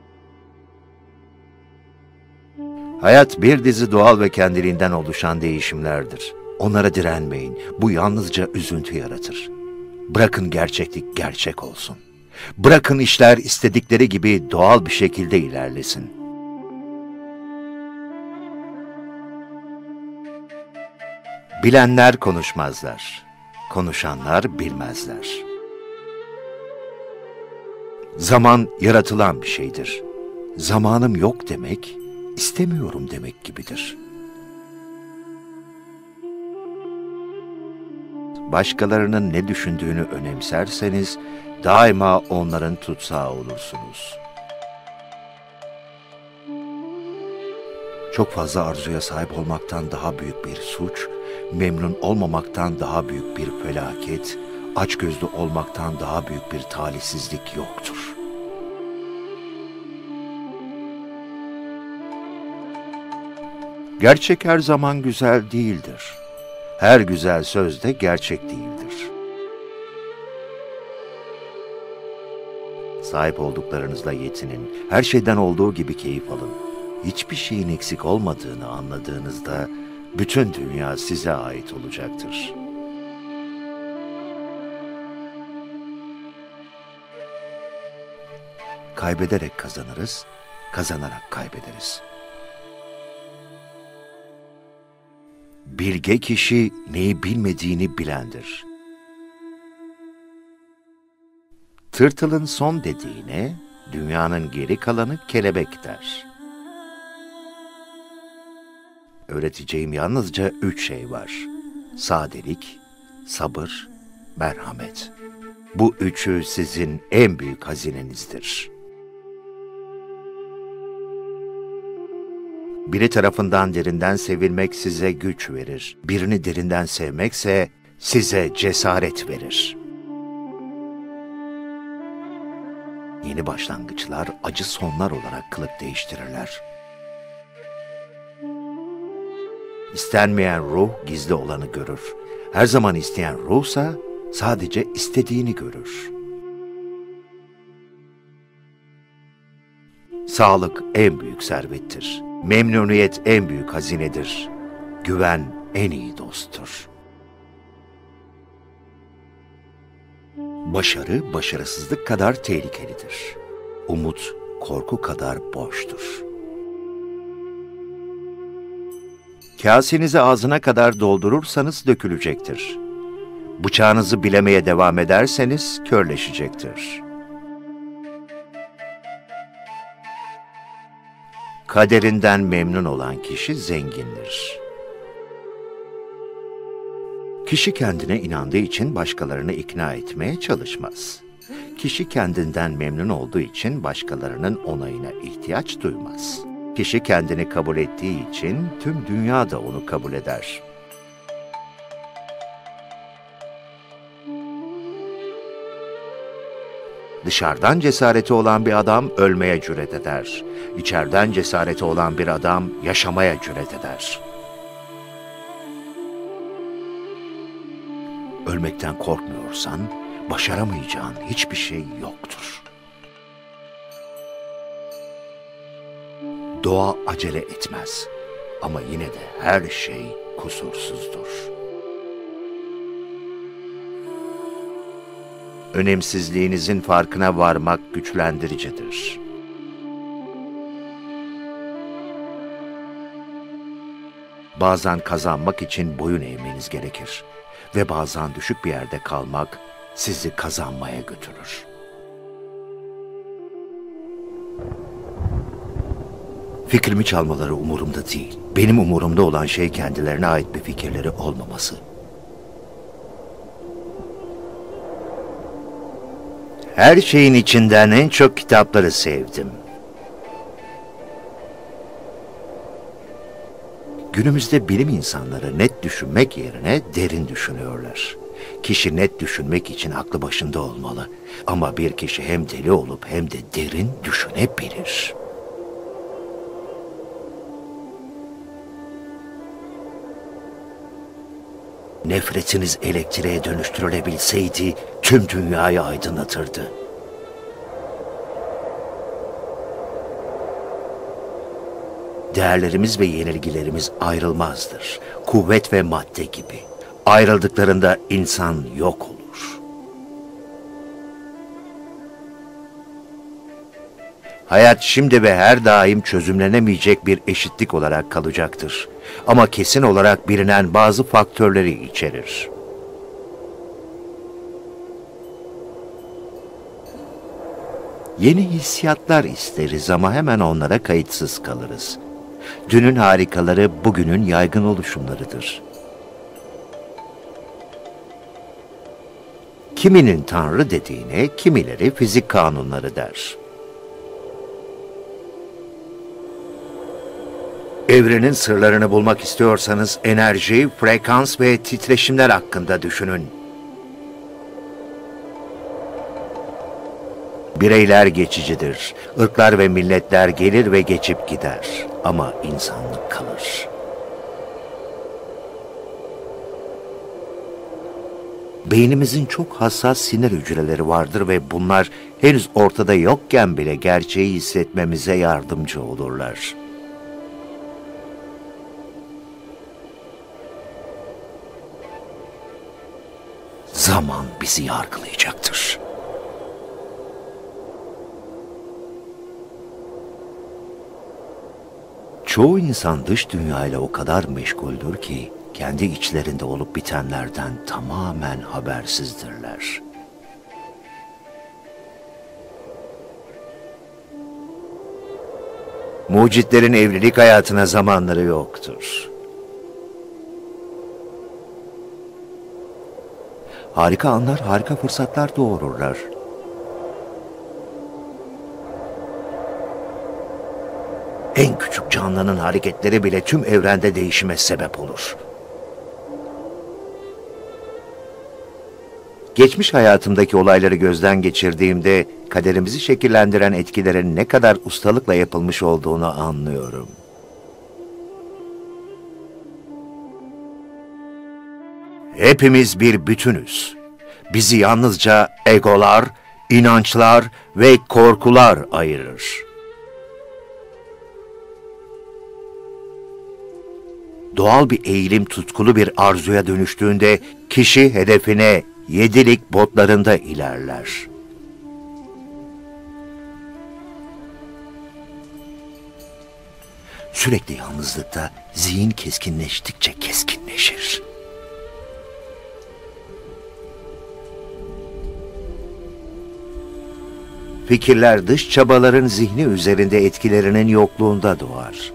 Hayat bir dizi doğal ve kendiliğinden oluşan değişimlerdir. Onlara direnmeyin, bu yalnızca üzüntü yaratır. Bırakın gerçeklik gerçek olsun. Bırakın işler istedikleri gibi doğal bir şekilde ilerlesin. Bilenler konuşmazlar, konuşanlar bilmezler. Zaman yaratılan bir şeydir. Zamanım yok demek, istemiyorum demek gibidir. Başkalarının ne düşündüğünü önemserseniz, daima onların tutsağı olursunuz. Çok fazla arzuya sahip olmaktan daha büyük bir suç, memnun olmamaktan daha büyük bir felaket, açgözlü olmaktan daha büyük bir talihsizlik yoktur. Gerçek her zaman güzel değildir. Her güzel söz de gerçek değildir. Sahip olduklarınızla yetinin, her şeyden olduğu gibi keyif alın. Hiçbir şeyin eksik olmadığını anladığınızda, bütün dünya size ait olacaktır. Kaybederek kazanırız, kazanarak kaybederiz. Bilge kişi neyi bilmediğini bilendir. Tırtılın son dediğine, dünyanın geri kalanı kelebek der. Öğreteceğim yalnızca 3 şey var. Sadelik, sabır, merhamet. Bu üçü sizin en büyük hazinenizdir. Biri tarafından derinden sevilmek size güç verir. Birini derinden sevmekse size cesaret verir. yeni başlangıçlar acı sonlar olarak kılık değiştirirler. İstenmeyen ruh gizli olanı görür. Her zaman isteyen ruhsa sadece istediğini görür. Sağlık en büyük servettir. Memnuniyet en büyük hazinedir. Güven en iyi dosttur. Başarı, başarısızlık kadar tehlikelidir. Umut, korku kadar boştur. Kasenizi ağzına kadar doldurursanız dökülecektir. Bıçağınızı bilemeye devam ederseniz körleşecektir. Kaderinden memnun olan kişi zengindir. Kişi kendine inandığı için başkalarını ikna etmeye çalışmaz. Kişi kendinden memnun olduğu için başkalarının onayına ihtiyaç duymaz. Kişi kendini kabul ettiği için tüm dünya da onu kabul eder. Dışarıdan cesareti olan bir adam ölmeye cüret eder. İçeriden cesareti olan bir adam yaşamaya cüret eder. Ölmekten korkmuyorsan, başaramayacağın hiçbir şey yoktur. Doğa acele etmez ama yine de her şey kusursuzdur. Önemsizliğinizin farkına varmak güçlendiricidir. Bazen kazanmak için boyun eğmeniz gerekir ve bazen düşük bir yerde kalmak sizi kazanmaya götürür. Fikrimi çalmaları umurumda değil. Benim umurumda olan şey kendilerine ait bir fikirleri olmaması. Her şeyin içinden en çok kitapları sevdim. Günümüzde bilim insanları net düşünmek yerine derin düşünüyorlar. Kişi net düşünmek için aklı başında olmalı. Ama bir kişi hem deli olup hem de derin düşünebilir. Nefretiniz elektriğe dönüştürülebilseydi tüm dünyayı aydınlatırdı. Değerlerimiz ve yenilgilerimiz ayrılmazdır. Kuvvet ve madde gibi. Ayrıldıklarında insan yok olur. Hayat şimdi ve her daim çözümlenemeyecek bir eşitlik olarak kalacaktır. Ama kesin olarak bilinen bazı faktörleri içerir. Yeni hissiyatlar isteriz ama hemen onlara kayıtsız kalırız. Dünün harikaları bugünün yaygın oluşumlarıdır. Kiminin Tanrı dediğine, kimileri fizik kanunları der. Evrenin sırlarını bulmak istiyorsanız enerji, frekans ve titreşimler hakkında düşünün. Bireyler geçicidir. Irklar ve milletler gelir ve geçip gider. Ama insanlık kalır. Beynimizin çok hassas sinir hücreleri vardır ve bunlar henüz ortada yokken bile gerçeği hissetmemize yardımcı olurlar. Zaman bizi yargılayacaktır. Çoğu insan dış dünyayla o kadar meşguldür ki kendi içlerinde olup bitenlerden tamamen habersizdirler. Mucitlerin evlilik hayatına zamanları yoktur. Harika anlar, harika fırsatlar doğururlar. En küçük canlının hareketleri bile tüm evrende değişime sebep olur. Geçmiş hayatımdaki olayları gözden geçirdiğimde kaderimizi şekillendiren etkilerin ne kadar ustalıkla yapılmış olduğunu anlıyorum. Hepimiz bir bütünüz. Bizi yalnızca egolar, inançlar ve korkular ayırır. Doğal bir eğilim tutkulu bir arzuya dönüştüğünde kişi hedefine 7'lik botlarında ilerler. Sürekli yalnızlıkta zihin keskinleştikçe keskinleşir. Fikirler dış çabaların zihni üzerinde etkilerinin yokluğunda doğar.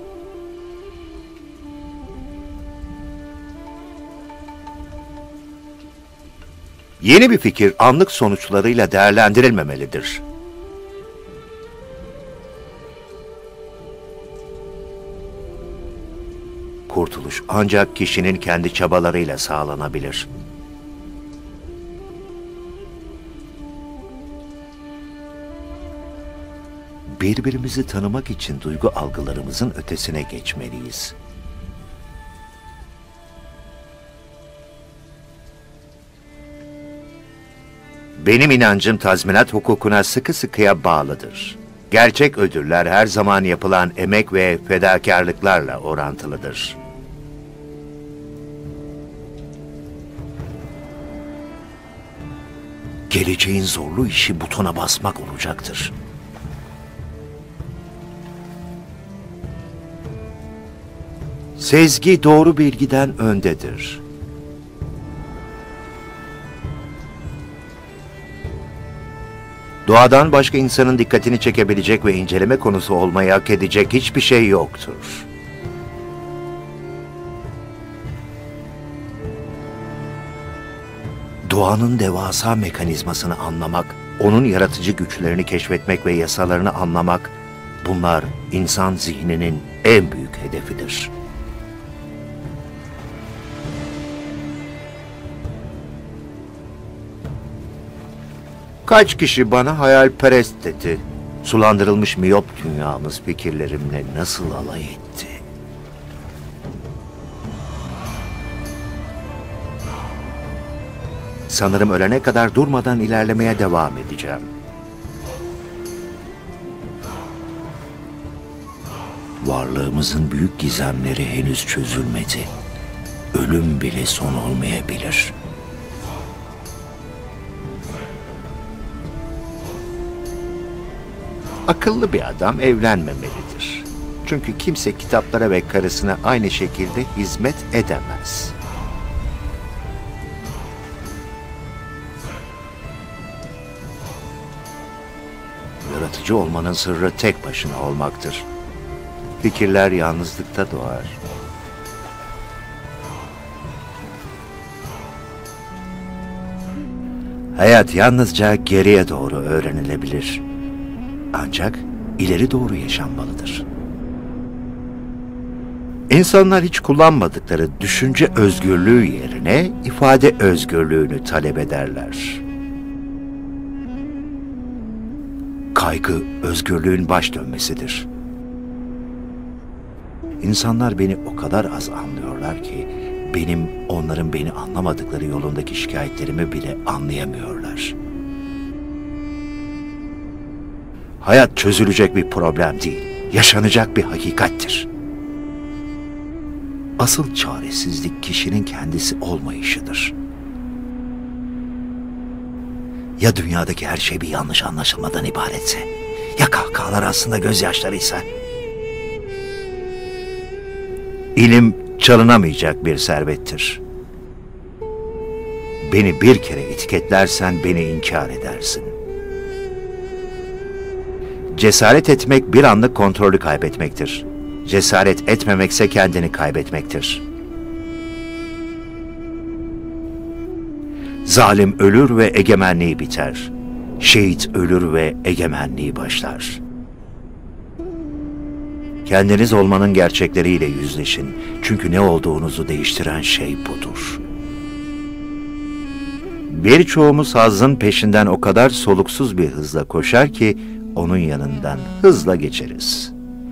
Yeni bir fikir anlık sonuçlarıyla değerlendirilmemelidir. Kurtuluş ancak kişinin kendi çabalarıyla sağlanabilir. Birbirimizi tanımak için duygu algılarımızın ötesine geçmeliyiz. Benim inancım tazminat hukukuna sıkı sıkıya bağlıdır. Gerçek ödüller her zaman yapılan emek ve fedakarlıklarla orantılıdır. Geleceğin zorlu işi butona basmak olacaktır. Sezgi doğru bilgiden öndedir. Doğadan başka insanın dikkatini çekebilecek ve inceleme konusu olmayı hak edecek hiçbir şey yoktur. Doğanın devasa mekanizmasını anlamak, onun yaratıcı güçlerini keşfetmek ve yasalarını anlamak, bunlar insan zihninin en büyük hedefidir. Kaç kişi bana hayalperest dedi. Sulandırılmış miyop dünyamız fikirlerimle nasıl alay etti. Sanırım ölene kadar durmadan ilerlemeye devam edeceğim. Varlığımızın büyük gizemleri henüz çözülmedi. Ölüm bile son olmayabilir. Akıllı bir adam evlenmemelidir. Çünkü kimse kitaplara ve karısına aynı şekilde hizmet edemez. Yaratıcı olmanın sırrı tek başına olmaktır. Fikirler yalnızlıkta doğar. Hayat yalnızca geriye doğru öğrenilebilir. Ancak ileri doğru yaşanmalıdır. İnsanlar hiç kullanmadıkları düşünce özgürlüğü yerine ifade özgürlüğünü talep ederler. Kaygı özgürlüğün baş dönmesidir. İnsanlar beni o kadar az anlıyorlar ki onların beni anlamadıkları yolundaki şikayetlerimi bile anlayamıyorlar. Hayat çözülecek bir problem değil, yaşanacak bir hakikattir. Asıl çaresizlik kişinin kendisi olmayışıdır. Ya dünyadaki her şey bir yanlış anlaşılmadan ibaretse? Ya kahkahalar aslında gözyaşlarıysa? İlim çalınamayacak bir servettir. Beni bir kere etiketlersen beni inkar edersin. Cesaret etmek bir anlık kontrolü kaybetmektir. Cesaret etmemekse kendini kaybetmektir. Zalim ölür ve egemenliği biter. Şehit ölür ve egemenliği başlar. Kendiniz olmanın gerçekleriyle yüzleşin. Çünkü ne olduğunuzu değiştiren şey budur. Birçoğumuz hazzın peşinden o kadar soluksuz bir hızla koşar ki onun yanından hızla geçeriz.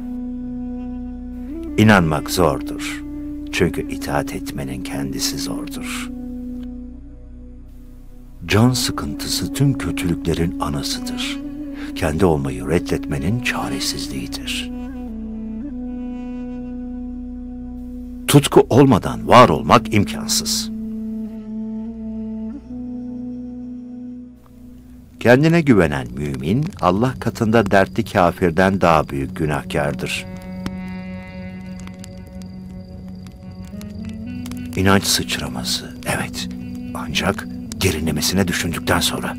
İnanmak zordur. Çünkü itaat etmenin kendisi zordur. Can sıkıntısı tüm kötülüklerin anasıdır. Kendi olmayı reddetmenin çaresizliğidir. Tutku olmadan var olmak imkansız. Kendine güvenen mümin, Allah katında dertli kafirden daha büyük günahkardır. İnanç sıçraması, evet, ancak derinlemesine düşündükten sonra.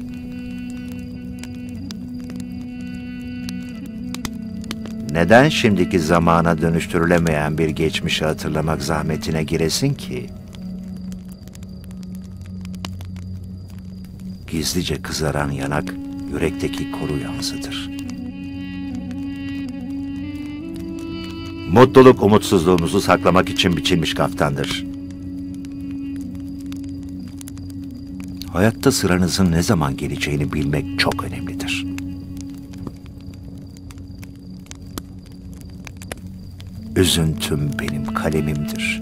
Neden şimdiki zamana dönüştürülemeyen bir geçmişi hatırlamak zahmetine giresin ki? Gizlice kızaran yanak, yürekteki koru yansıtır. Mutluluk umutsuzluğumuzu saklamak için biçilmiş kaftandır. Hayatta sıranızın ne zaman geleceğini bilmek çok önemlidir. Üzüntüm benim kalemimdir.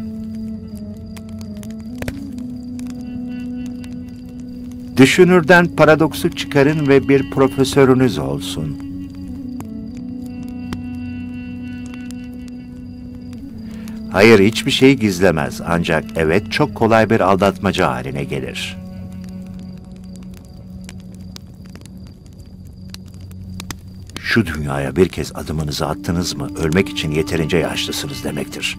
Düşünürden paradoksu çıkarın ve bir profesörünüz olsun. Hayır, hiçbir şey gizlemez, ancak evet çok kolay bir aldatmaca haline gelir. Şu dünyaya bir kez adımınızı attınız mı, ölmek için yeterince yaşlısınız demektir.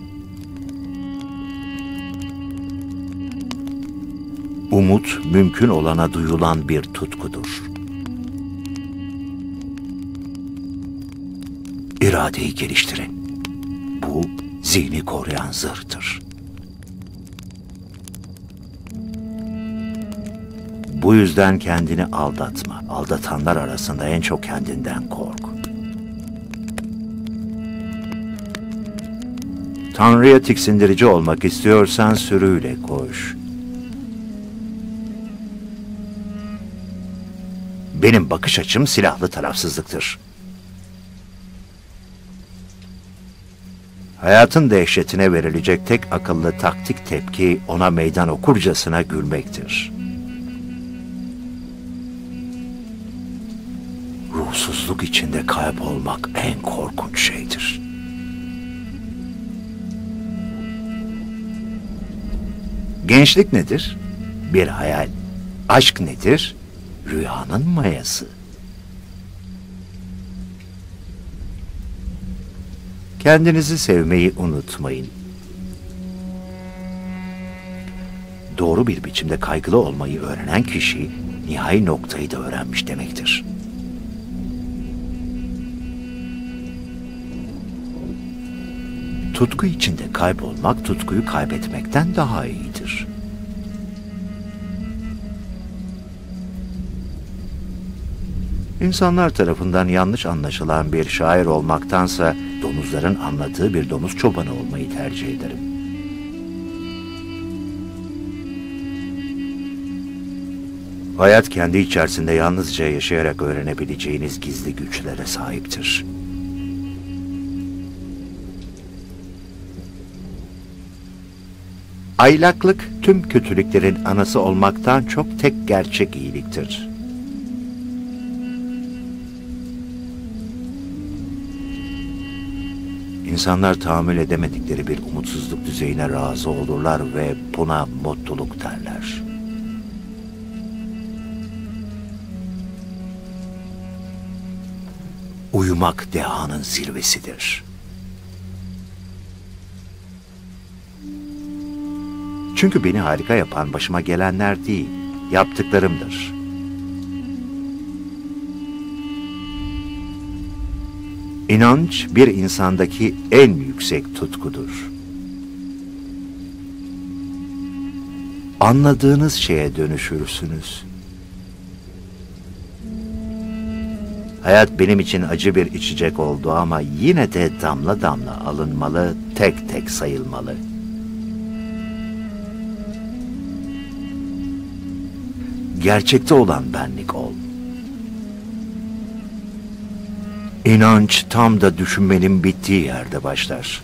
Umut, mümkün olana duyulan bir tutkudur. İradeyi geliştirin. Bu, zihni koruyan zırhtır. Bu yüzden kendini aldatma. Aldatanlar arasında en çok kendinden kork. Tanrı'ya tiksindirici olmak istiyorsan sürüyle koş. Benim bakış açım silahlı tarafsızlıktır. Hayatın dehşetine verilecek tek akıllı taktik tepki ona meydan okurcasına gülmektir. Ruhsuzluk içinde kaybolmak en korkunç şeydir. Gençlik nedir? Bir hayal. Aşk nedir? Rüyanın mayası. Kendinizi sevmeyi unutmayın. Doğru bir biçimde kaygılı olmayı öğrenen kişi, nihai noktayı da öğrenmiş demektir. Tutku içinde kaybolmak, tutkuyu kaybetmekten daha iyidir. İnsanlar tarafından yanlış anlaşılan bir şair olmaktansa domuzların anladığı bir domuz çobanı olmayı tercih ederim. Hayat kendi içerisinde yalnızca yaşayarak öğrenebileceğiniz gizli güçlere sahiptir. Aylaklık tüm kötülüklerin anası olmaktan çok tek gerçek iyiliktir. İnsanlar tahammül edemedikleri bir umutsuzluk düzeyine razı olurlar ve buna mutluluk derler. Uyumak dehanın zirvesidir. Çünkü beni harika yapan başıma gelenler değil, yaptıklarımdır. İnanç bir insandaki en yüksek tutkudur. Anladığınız şeye dönüşürsünüz. Hayat benim için acı bir içecek oldu ama yine de damla damla alınmalı, tek tek sayılmalı. gerçekte olan benlik ol. İnanç tam da düşünmenin bittiği yerde başlar.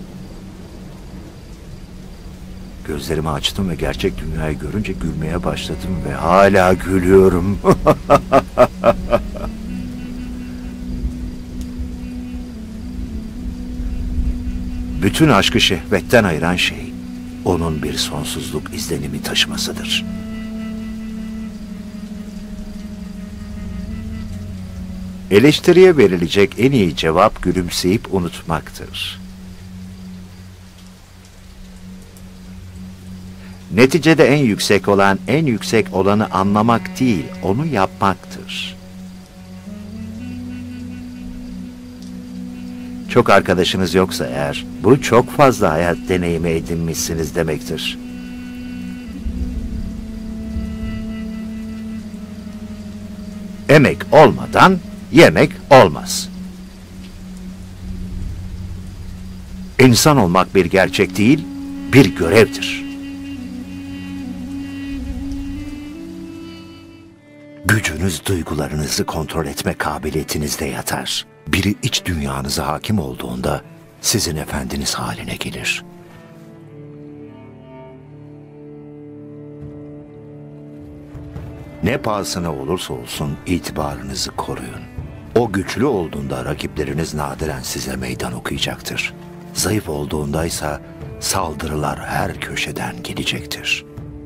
Gözlerimi açtım ve gerçek dünyayı görünce gülmeye başladım ve hala gülüyorum. Bütün aşkı şehvetten ayıran şey, onun bir sonsuzluk izlenimi taşımasıdır. Eleştiriye verilecek en iyi cevap gülümseyip unutmaktır. Neticede en yüksek olan, en yüksek olanı anlamak değil, onu yapmaktır. Çok arkadaşınız yoksa eğer, bu çok fazla hayat deneyimi edinmişsiniz demektir. Emek olmadan yemek olmaz. İnsan olmak bir gerçek değil, bir görevdir. Gücünüz duygularınızı kontrol etme kabiliyetinizde yatar. Biri iç dünyanıza hakim olduğunda sizin efendiniz haline gelir. Ne pahasına olursa olsun itibarınızı koruyun. O güçlü olduğunda rakipleriniz nadiren size meydan okuyacaktır. Zayıf olduğundaysa saldırılar her köşeden gelecektir.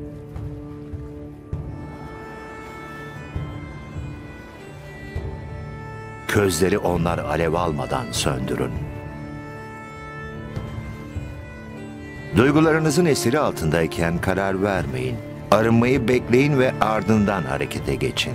Közleri onlar alev almadan söndürün. Duygularınızın esiri altındayken karar vermeyin. Arınmayı bekleyin ve ardından harekete geçin.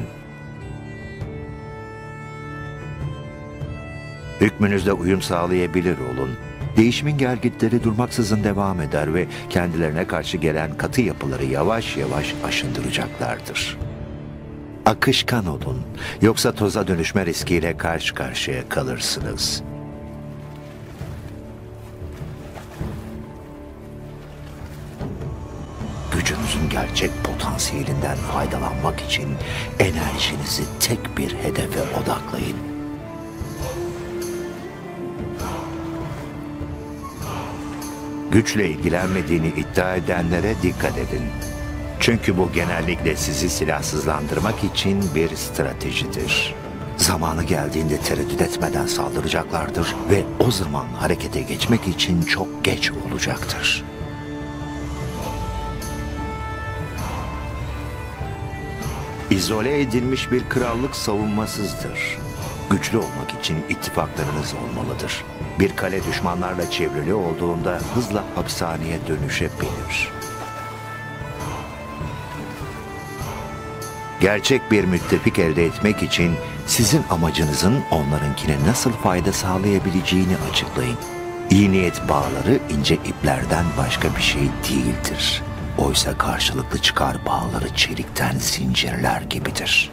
Hükmünüzde uyum sağlayabilir olun. Değişimin gelgitleri durmaksızın devam eder ve kendilerine karşı gelen katı yapıları yavaş yavaş aşındıracaklardır. Akışkan olun, yoksa toza dönüşme riskiyle karşı karşıya kalırsınız. Gücünüzün gerçek potansiyelinden faydalanmak için enerjinizi tek bir hedefe odaklayın. Güçle ilgilenmediğini iddia edenlere dikkat edin. Çünkü bu genellikle sizi silahsızlandırmak için bir stratejidir. Zamanı geldiğinde tereddüt etmeden saldıracaklardır ve o zaman harekete geçmek için çok geç olacaktır. İzole edilmiş bir krallık savunmasızdır. Güçlü olmak için ittifaklarınız olmalıdır. Bir kale düşmanlarla çevrili olduğunda hızla hapishaneye dönüşebilir. Gerçek bir müttefik elde etmek için sizin amacınızın onlarınkine nasıl fayda sağlayabileceğini açıklayın. İyi niyet bağları ince iplerden başka bir şey değildir. Oysa karşılıklı çıkar bağları çelikten zincirler gibidir.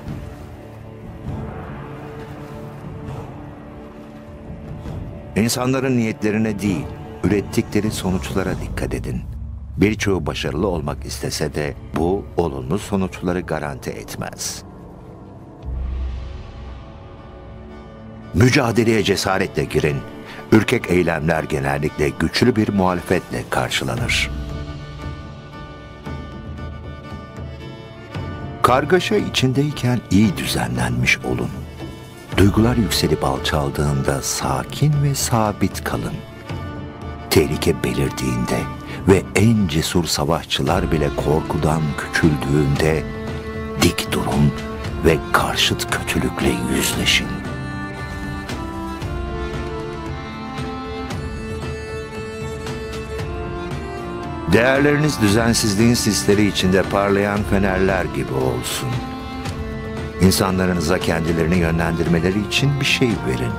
İnsanların niyetlerine değil, ürettikleri sonuçlara dikkat edin. Birçoğu başarılı olmak istese de bu olumlu sonuçları garanti etmez. Mücadeleye cesaretle girin. Ürkek eylemler genellikle güçlü bir muhalefetle karşılanır. Kargaşa içindeyken iyi düzenlenmiş olun. Duygular yükselip alçaldığında sakin ve sabit kalın. Tehlike belirdiğinde ve en cesur savaşçılar bile korkudan küçüldüğünde dik durun ve karşıt kötülükle yüzleşin. Değerleriniz düzensizliğin sisleri içinde parlayan fenerler gibi olsun. İnsanlarınıza kendilerini yönlendirmeleri için bir şey verin.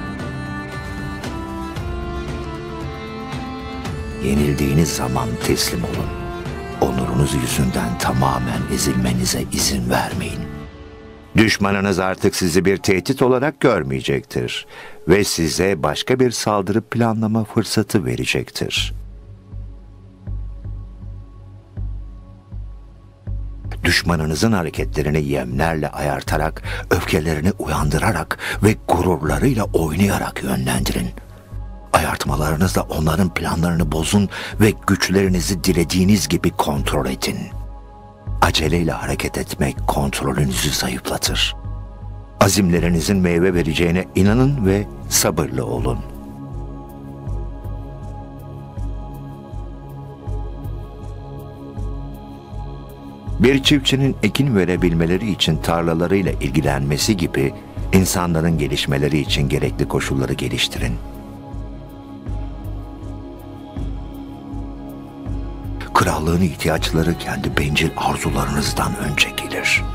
Yenildiğiniz zaman teslim olun. Onurunuz yüzünden tamamen ezilmenize izin vermeyin. Düşmanınız artık sizi bir tehdit olarak görmeyecektir ve size başka bir saldırı planlama fırsatı verecektir. Düşmanınızın hareketlerini yemlerle ayartarak, öfkelerini uyandırarak ve gururlarıyla oynayarak yönlendirin. Ayartmalarınızla onların planlarını bozun ve güçlerinizi dilediğiniz gibi kontrol edin. Aceleyle hareket etmek kontrolünüzü zayıflatır. Azimlerinizin meyve vereceğine inanın ve sabırlı olun. Bir çiftçinin ekin verebilmeleri için tarlalarıyla ilgilenmesi gibi insanların gelişmeleri için gerekli koşulları geliştirin. Krallığın ihtiyaçları kendi bencil arzularınızdan önce gelir.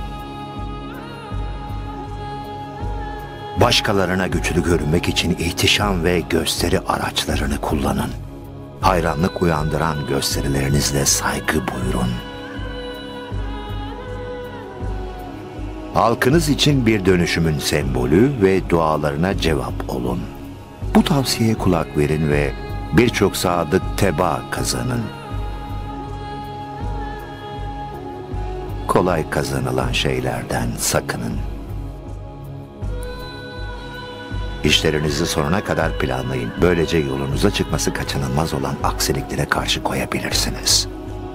Başkalarına güçlü görünmek için ihtişam ve gösteri araçlarını kullanın. Hayranlık uyandıran gösterilerinizle saygı buyurun. Halkınız için bir dönüşümün sembolü ve dualarına cevap olun. Bu tavsiyeye kulak verin ve birçok sadık teba kazanın. Kolay kazanılan şeylerden sakının. İşlerinizi sonuna kadar planlayın. Böylece yolunuza çıkması kaçınılmaz olan aksiliklere karşı koyabilirsiniz.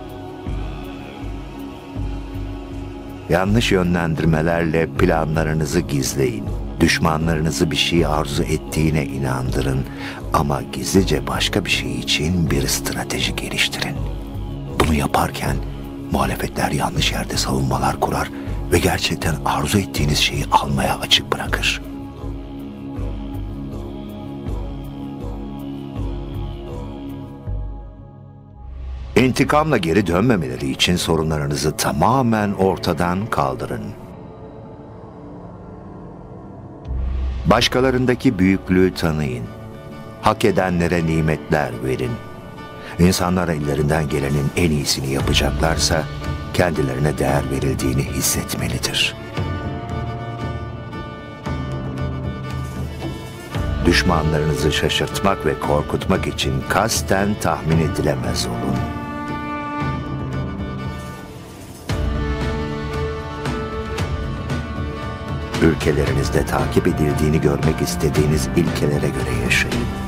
Yanlış yönlendirmelerle planlarınızı gizleyin. Düşmanlarınızı bir şey arzu ettiğine inandırın ama gizlice başka bir şey için bir strateji geliştirin. Bunu yaparken muhalefetler yanlış yerde savunmalar kurar ve gerçekten arzu ettiğiniz şeyi almaya açık bırakır. İntikamla geri dönmemeleri için sorunlarınızı tamamen ortadan kaldırın. Başkalarındaki büyüklüğü tanıyın. Hak edenlere nimetler verin. İnsanlar ellerinden gelenin en iyisini yapacaklarsa kendilerine değer verildiğini hissetmelidir. Düşmanlarınızı şaşırtmak ve korkutmak için kasten tahmin edilemez olun. Ülkelerinizde takip edildiğini görmek istediğiniz ilkelere göre yaşayın.